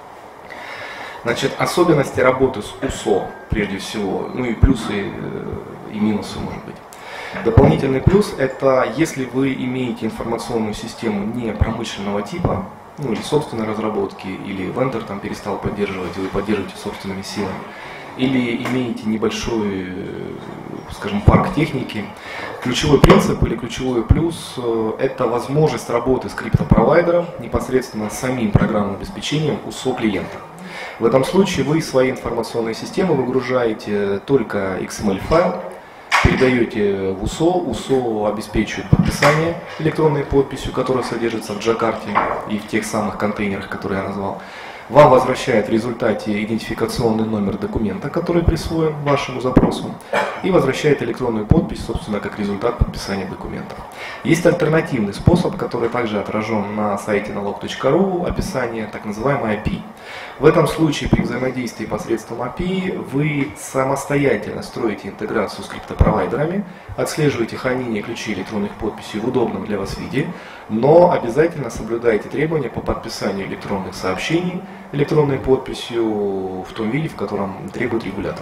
Значит, особенности работы с УСО, прежде всего, ну и плюсы и минусы, может быть. Дополнительный плюс – это если вы имеете информационную систему не промышленного типа, ну или собственной разработки, или вендор там перестал поддерживать, и вы поддерживаете собственными силами, или имеете небольшой, скажем, парк техники, ключевой принцип или ключевой плюс – это возможность работы с криптопровайдером непосредственно с самим программным обеспечением УСО клиента. В этом случае вы из своей информационной системы выгружаете только XML-файл, передаете в УСО, УСО обеспечивает подписание электронной подписью, которая содержится в G-карте и в тех самых контейнерах, которые я назвал. Вам возвращает в результате идентификационный номер документа, который присвоен вашему запросу, и возвращает электронную подпись, собственно, как результат подписания документов. Есть альтернативный способ, который также отражен на сайте налог.ру, описание так называемой API. В этом случае при взаимодействии посредством API вы самостоятельно строите интеграцию с криптопровайдерами, отслеживаете хранение ключей электронных подписей в удобном для вас виде, но обязательно соблюдаете требования по подписанию электронных сообщений электронной подписью в том виде, в котором требует регулятор.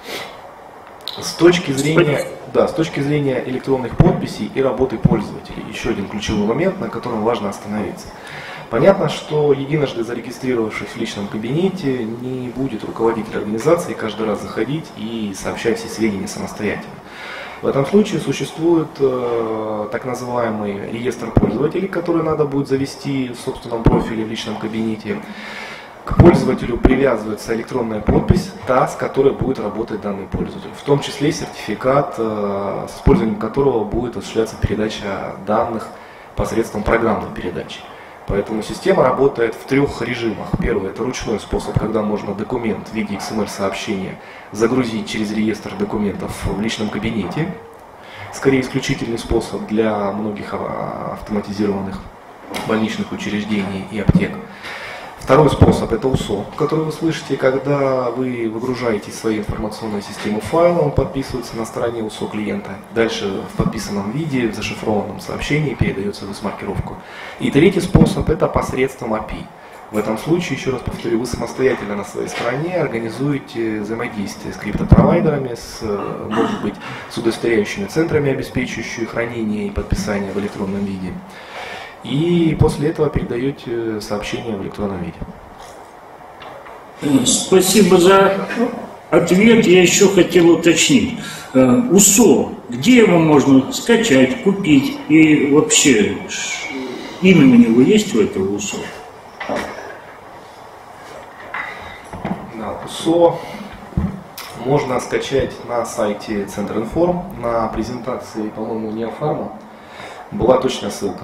С точки зрения электронных подписей и работы пользователей, еще один ключевой момент, на котором важно остановиться. Понятно, что единожды зарегистрировавшись в личном кабинете, не будет руководитель организации каждый раз заходить и сообщать все сведения самостоятельно. В этом случае существует так называемый реестр пользователей, который надо будет завести в собственном профиле в личном кабинете. К пользователю привязывается электронная подпись, та, с которой будет работать данный пользователь, в том числе сертификат, с использованием которого будет осуществляться передача данных посредством программной передачи. Поэтому система работает в трех режимах. Первый – это ручной способ, когда можно документ в виде XML-сообщения загрузить через реестр документов в личном кабинете. Скорее исключительный способ для многих автоматизированных больничных учреждений и аптек. Второй способ – это УСО, который вы слышите, когда вы выгружаете из своей информационной системы файл, он подписывается на стороне УСО клиента. Дальше в подписанном виде, в зашифрованном сообщении передается в маркировку. И третий способ – это посредством API. В этом случае, еще раз повторю, вы самостоятельно на своей стороне организуете взаимодействие с криптопровайдерами, может быть, с удостоверяющими центрами, обеспечивающими хранение и подписание в электронном виде. И после этого передаете сообщение в электронном виде. Спасибо за ответ. Я еще хотел уточнить. УСО, где его можно скачать, купить? И вообще, имя у него есть у этого УСО? Да, УСО можно скачать на сайте Центринформ. На презентации, по-моему, Неофарма была точная ссылка.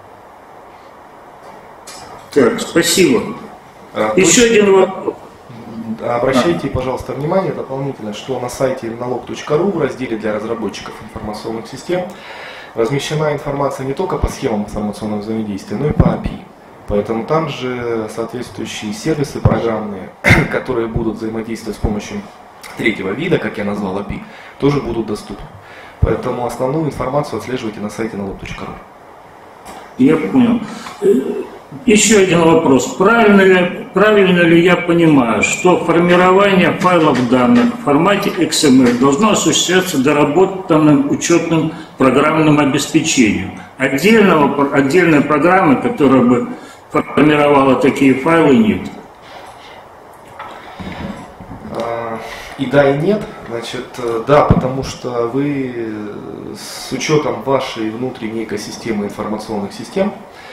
Так, спасибо. Еще один вопрос. Обращайте, пожалуйста, внимание дополнительно, что на сайте налог.ру в разделе для разработчиков информационных систем размещена информация не только по схемам информационного взаимодействия, но и по API. Поэтому там же соответствующие сервисы программные, которые будут взаимодействовать с помощью третьего вида, как я назвал API, тоже будут доступны. Поэтому основную информацию отслеживайте на сайте налог.ру. Я понял. Еще один вопрос. Правильно ли я понимаю, что формирование файлов данных в формате XML должно осуществляться доработанным учетным программным обеспечением? Отдельной программы, которая бы формировала такие файлы, нет? И да, и нет. Значит, да, потому что вы с учетом вашей внутренней экосистемы информационных систем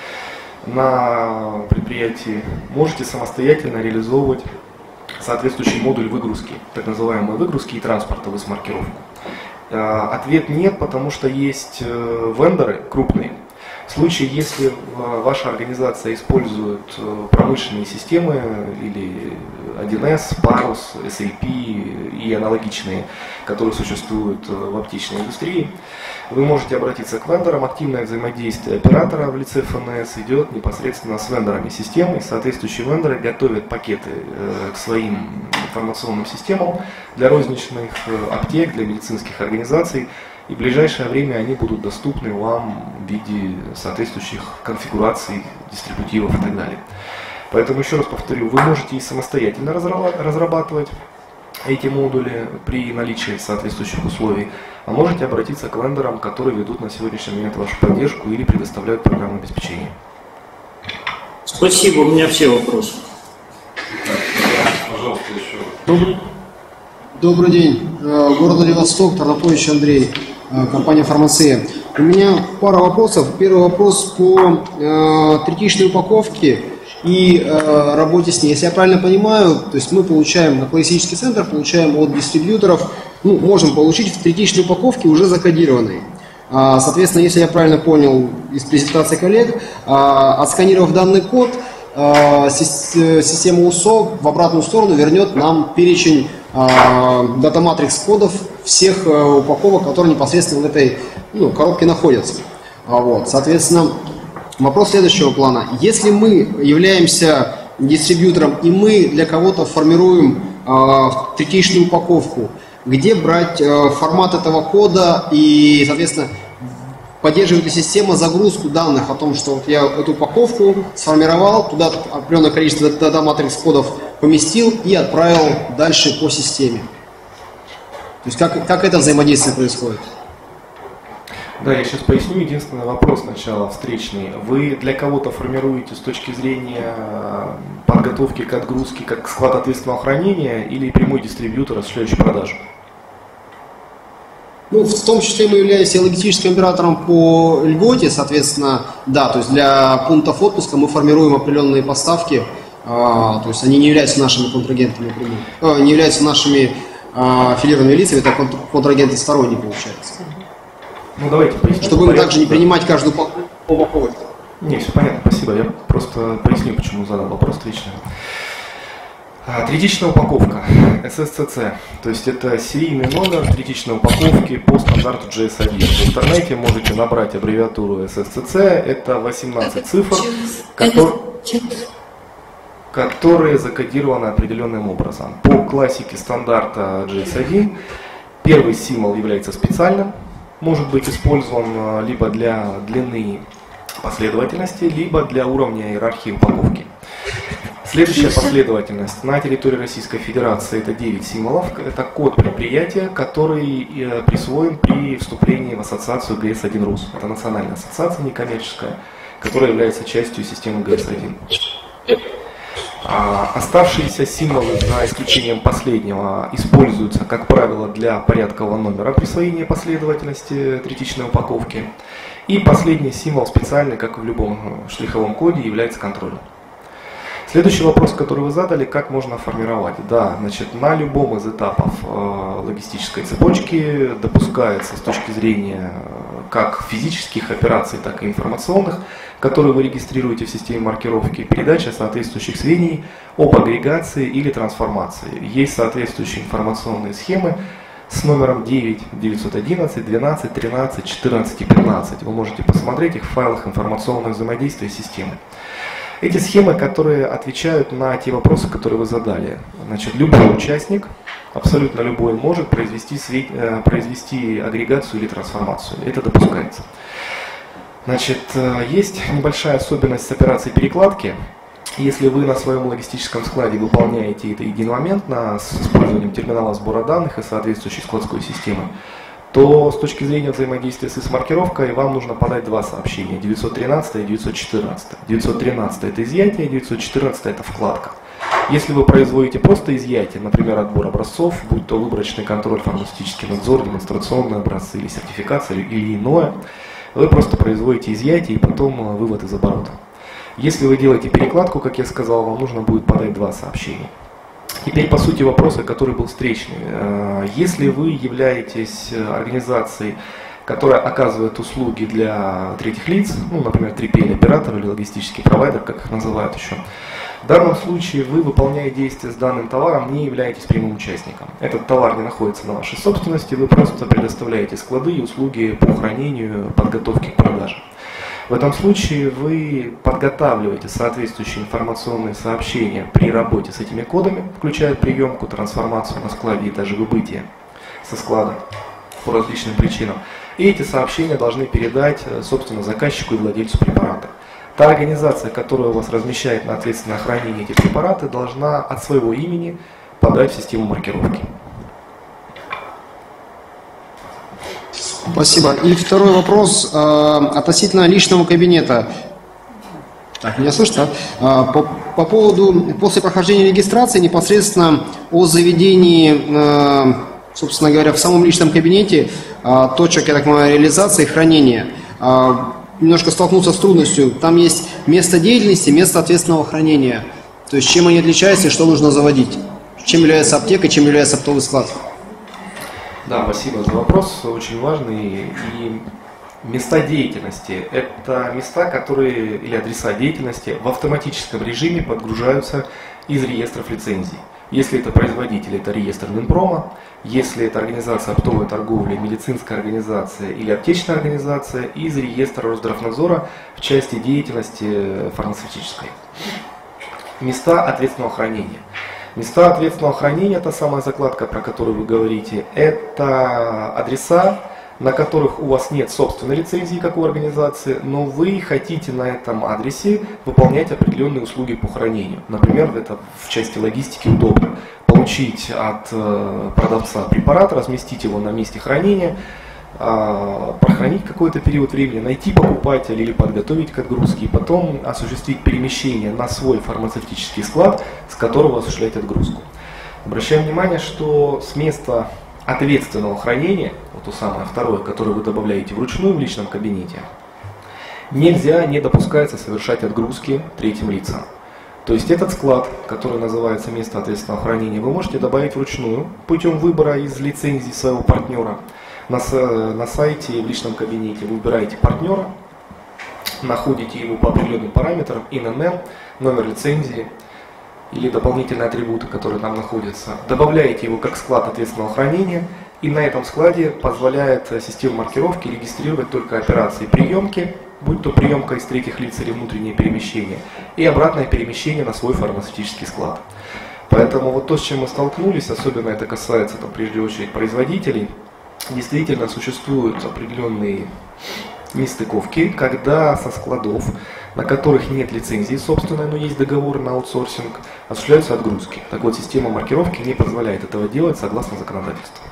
на предприятии можете самостоятельно реализовывать соответствующий модуль выгрузки, так называемые выгрузки и транспорта в маркировку. Ответ нет, потому что есть вендоры крупные. В случае, если ваша организация использует промышленные системы или 1С, Parus, SAP и аналогичные, которые существуют в оптичной индустрии, вы можете обратиться к вендорам. Активное взаимодействие оператора в лице ФНС идет непосредственно с вендорами системы. И соответствующие вендоры готовят пакеты к своим информационным системам для розничных аптек, для медицинских организаций. И в ближайшее время они будут доступны вам в виде соответствующих конфигураций, дистрибутивов и так далее. Поэтому еще раз повторю, вы можете и самостоятельно разрабатывать эти модули при наличии соответствующих условий, а можете обратиться к вендорам, которые ведут на сегодняшний момент вашу поддержку или предоставляют программное обеспечение. Спасибо, у меня все вопросы. Пожалуйста, еще. Добрый день. Город Владивосток, Тарнапович Андрей, компания «Фармация». У меня пара вопросов. Первый вопрос по третичной упаковке и работе с ней. Если я правильно понимаю, то есть мы получаем на классический центр, получаем от дистрибьюторов, можем получить в третичной упаковке уже закодированные. Соответственно, если я правильно понял из презентации коллег, отсканировав данный код, система УСО в обратную сторону вернет нам перечень дата-матрикс кодов всех упаковок, которые непосредственно в этой коробке находятся. Соответственно, вопрос следующего плана. Если мы являемся дистрибьютором и мы для кого-то формируем третичную упаковку, где брать формат этого кода и, соответственно, поддерживает ли система загрузку данных о том, что вот я эту упаковку сформировал, туда определенное количество дата-матрикс кодов поместил и отправил дальше по системе. То есть как это взаимодействие происходит? Да, я сейчас поясню. Единственный вопрос сначала встречный. Вы для кого-то формируете с точки зрения подготовки к отгрузке, как склад ответственного хранения или прямой дистрибьютор, осуществляющий продажу? В том числе мы являемся логистическим оператором по льготе, соответственно, да, то есть для пунктов отпуска мы формируем определенные поставки, то есть они не являются нашими контрагентами напрямую, не являются нашими аффилированными лицами, это контрагенты сторонние получается. Давайте поясним. Чтобы мы также не принимать каждую упаковку. Не, все понятно, спасибо. Я просто поясню, почему задал вопрос встречный. Третичная упаковка, SSCC, то есть это серийный номер третичной упаковки по стандарту JS1. В интернете можете набрать аббревиатуру SSCC, это 18 цифр, которые закодированы определенным образом. По классике стандарта JS1 первый символ является специальным, может быть использован либо для длины последовательности, либо для уровня иерархии упаковки. Следующая последовательность на территории Российской Федерации это 9 символов. Это код предприятия, который присвоен при вступлении в ассоциацию GS1 РУС. Это национальная ассоциация некоммерческая, которая является частью системы GS1. Оставшиеся символы, за исключением последнего, используются, как правило, для порядкового номера присвоения последовательности третичной упаковки. И последний символ специальный, как и в любом штриховом коде, является контрольным. Следующий вопрос, который вы задали, как можно формировать. Да, значит, на любом из этапов логистической цепочки допускается с точки зрения как физических операций, так и информационных, которые вы регистрируете в системе маркировки, передача соответствующих сведений об агрегации или трансформации. Есть соответствующие информационные схемы с номером 9, 911, 12, 13, 14 и 15. Вы можете посмотреть их в файлах информационного взаимодействия системы. Эти схемы, которые отвечают на те вопросы, которые вы задали. Значит, любой участник, абсолютно любой, может произвести агрегацию или трансформацию. Это допускается. Значит, есть небольшая особенность с операцией перекладки. Если вы на своем логистическом складе выполняете это единомоментно с использованием терминала сбора данных и соответствующей складской системы, то с точки зрения взаимодействия с маркировкой вам нужно подать два сообщения, 913 и 914. 913 это изъятие, 914 это вкладка. Если вы производите просто изъятие, например, отбор образцов, будь то выборочный контроль, фармацевтический надзор, демонстрационные образцы или сертификация или иное, вы просто производите изъятие и потом вывод из оборота. Если вы делаете перекладку, как я сказал, вам нужно будет подать два сообщения. Теперь по сути вопроса, который был встречный. Если вы являетесь организацией, которая оказывает услуги для третьих лиц, ну, например, 3PL оператор или логистический провайдер, как их называют еще, в данном случае вы, выполняя действия с данным товаром, не являетесь прямым участником. Этот товар не находится на вашей собственности, вы просто предоставляете склады и услуги по хранению, подготовке к продаже. В этом случае вы подготавливаете соответствующие информационные сообщения при работе с этими кодами, включая приемку, трансформацию на складе и даже выбытие со склада по различным причинам. И эти сообщения должны передать, собственно, заказчику и владельцу препарата. Та организация, которая у вас размещает на ответственное хранение эти препараты, должна от своего имени подать в систему маркировки. Спасибо. И второй вопрос относительно личного кабинета. Так, меня слышно? По поводу, после прохождения регистрации непосредственно о заведении, собственно говоря, в самом личном кабинете точек, я так понимаю, реализации и хранения. Немножко столкнулся с трудностью. Там есть место деятельности, место ответственного хранения. То есть чем они отличаются и что нужно заводить? Чем является аптека, чем является оптовый склад? Да, спасибо за вопрос, очень важный. И места деятельности – это места, которые, или адреса деятельности в автоматическом режиме подгружаются из реестров лицензий. Если это производитель, это реестр Минпрома. Если это организация оптовой торговли, медицинская организация или аптечная организация, из реестра Росздравнадзора в части деятельности фармацевтической. Места ответственного хранения. Места ответственного хранения, та самая закладка, про которую вы говорите, это адреса, на которых у вас нет собственной лицензии, как у организации, но вы хотите на этом адресе выполнять определенные услуги по хранению. Например, это в части логистики удобно. Получить от продавца препарат, разместить его на месте хранения, прохранить какой-то период времени, найти покупателя или подготовить к отгрузке, и потом осуществить перемещение на свой фармацевтический склад, с которого осуществлять отгрузку. Обращаем внимание, что с места ответственного хранения, вот то самое второе, которое вы добавляете вручную в личном кабинете, нельзя, не допускается совершать отгрузки третьим лицам. То есть этот склад, который называется место ответственного хранения, вы можете добавить вручную путем выбора из лицензии своего партнера. На сайте, в личном кабинете вы выбираете партнера, находите его по определенным параметрам, ИНН, номер лицензии или дополнительные атрибуты, которые там находятся. Добавляете его как склад ответственного хранения, и на этом складе позволяет система маркировки регистрировать только операции приемки, будь то приемка из третьих лиц или внутреннее перемещение, и обратное перемещение на свой фармацевтический склад. Поэтому вот то, с чем мы столкнулись, особенно это касается, прежде очередь, производителей, действительно существуют определенные нестыковки, когда со складов, на которых нет лицензии собственной, но есть договор на аутсорсинг, осуществляются отгрузки. Так вот, система маркировки не позволяет этого делать согласно законодательству.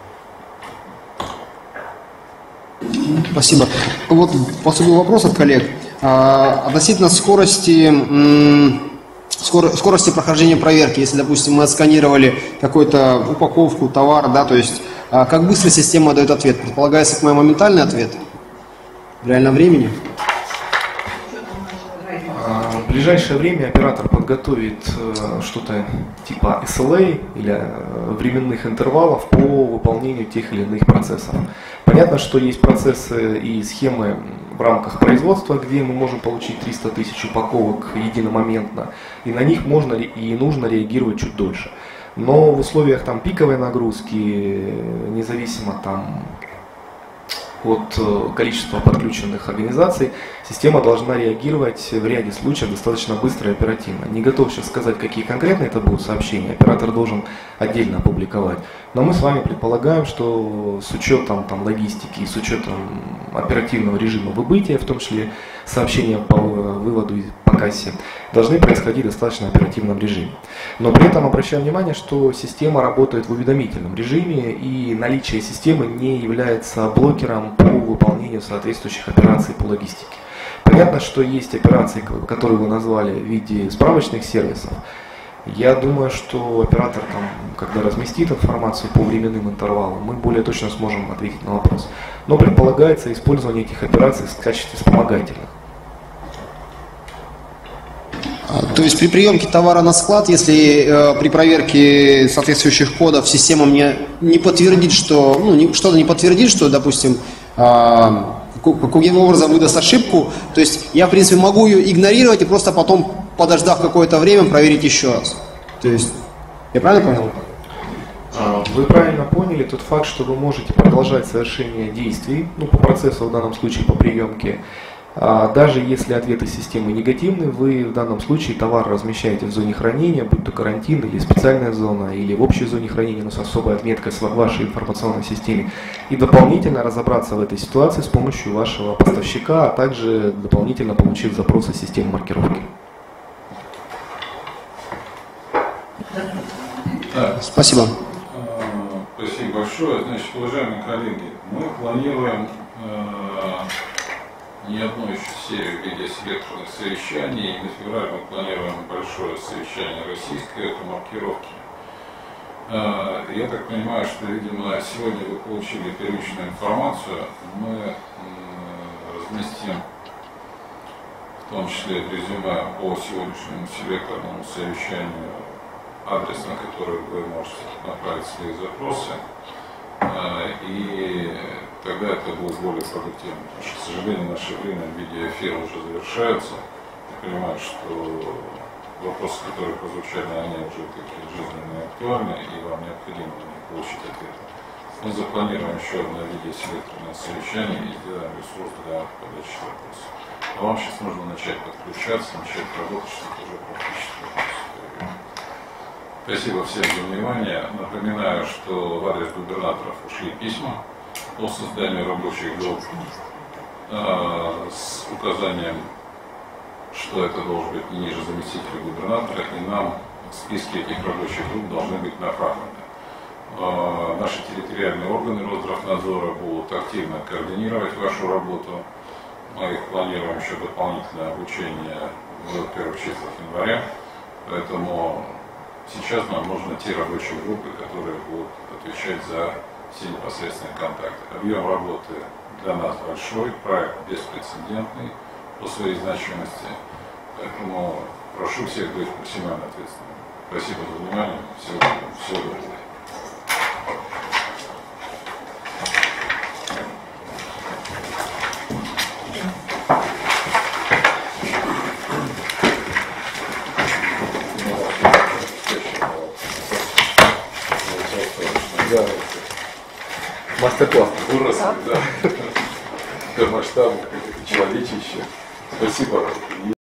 Спасибо. Вот поступил вопрос от коллег относительно скорости прохождения проверки. Если, допустим, мы отсканировали какую-то упаковку, товар, да, то есть как быстро система дает ответ? Предполагается, к моему моментальный ответ в реальном времени? В ближайшее время оператор подготовит что-то типа SLA или временных интервалов по выполнению тех или иных процессов. Понятно, что есть процессы и схемы в рамках производства, где мы можем получить 300 тысяч упаковок единомоментно, и на них можно и нужно реагировать чуть дольше. Но в условиях пиковой нагрузки, независимо от количества подключенных организаций, система должна реагировать в ряде случаев достаточно быстро и оперативно. Не готов сейчас сказать, какие конкретно это будут сообщения, оператор должен отдельно опубликовать. Но мы с вами предполагаем, что с учетом логистики, с учетом оперативного режима выбытия, в том числе сообщения по выводу по кассе, должны происходить в достаточно оперативном режиме. Но при этом обращаем внимание, что система работает в уведомительном режиме, и наличие системы не является блокером по выполнению соответствующих операций по логистике. Понятно, что есть операции, которые вы назвали в виде справочных сервисов. Я думаю, что оператор, когда разместит информацию по временным интервалам, мы более точно сможем ответить на вопрос. Но предполагается использование этих операций в качестве вспомогательных. То есть при приемке товара на склад, если при проверке соответствующих кодов система мне не подтвердит, что что-то не подтвердит, что, допустим, каким образом выдаст ошибку, то есть я, в принципе, могу ее игнорировать и просто потом, подождав какое-то время, проверить еще раз. То есть, я правильно понял? Вы правильно поняли тот факт, что вы можете продолжать совершение действий, по процессу, в данном случае по приемке. Даже если ответы системы негативны, вы в данном случае товар размещаете в зоне хранения, будь то карантин или специальная зона, или в общей зоне хранения, но с особой отметкой в вашей информационной системе, и дополнительно разобраться в этой ситуации с помощью вашего поставщика, а также дополнительно получив запросы системы маркировки. Спасибо. Спасибо большое. Значит, уважаемые коллеги, мы планируем не одну еще серию видеоселекторных совещаний. На февраль мы планируем большое совещание российское по маркировке. Я так понимаю, что, видимо, сегодня вы получили первичную информацию. Мы разместим в том числе резюме по сегодняшнему селекторному совещанию, адрес, на который вы можете направить свои запросы. И тогда это будет более продуктивно. Потому что, к сожалению, наше время видеоэфира уже завершается. Я понимаю, что вопросы, которые прозвучали, они уже такие жизненные и актуальны, и вам необходимо получить ответы. Мы запланируем еще одно видеоселекторное совещание и сделаем ресурс для подачи вопросов. А вам сейчас нужно начать подключаться, начать работать, чтобы уже практически вопросы. Спасибо всем за внимание. Напоминаю, что в адрес губернаторов ушли письма о создании рабочих групп с указанием, что это должен быть не ниже заместителя губернатора, и нам списки этих рабочих групп должны быть направлены. Наши территориальные органы Росздравнадзора будут активно координировать вашу работу. Мы их планируем еще дополнительное обучение в первых числах января, поэтому сейчас нам нужны те рабочие группы, которые будут отвечать за все непосредственные контакты. Объем работы для нас большой, проект беспрецедентный по своей значимости, поэтому прошу всех быть максимально ответственными. Спасибо за внимание. Всего доброго. Да. Мастер-класс. Выросли, да. До масштаба человечища. Спасибо.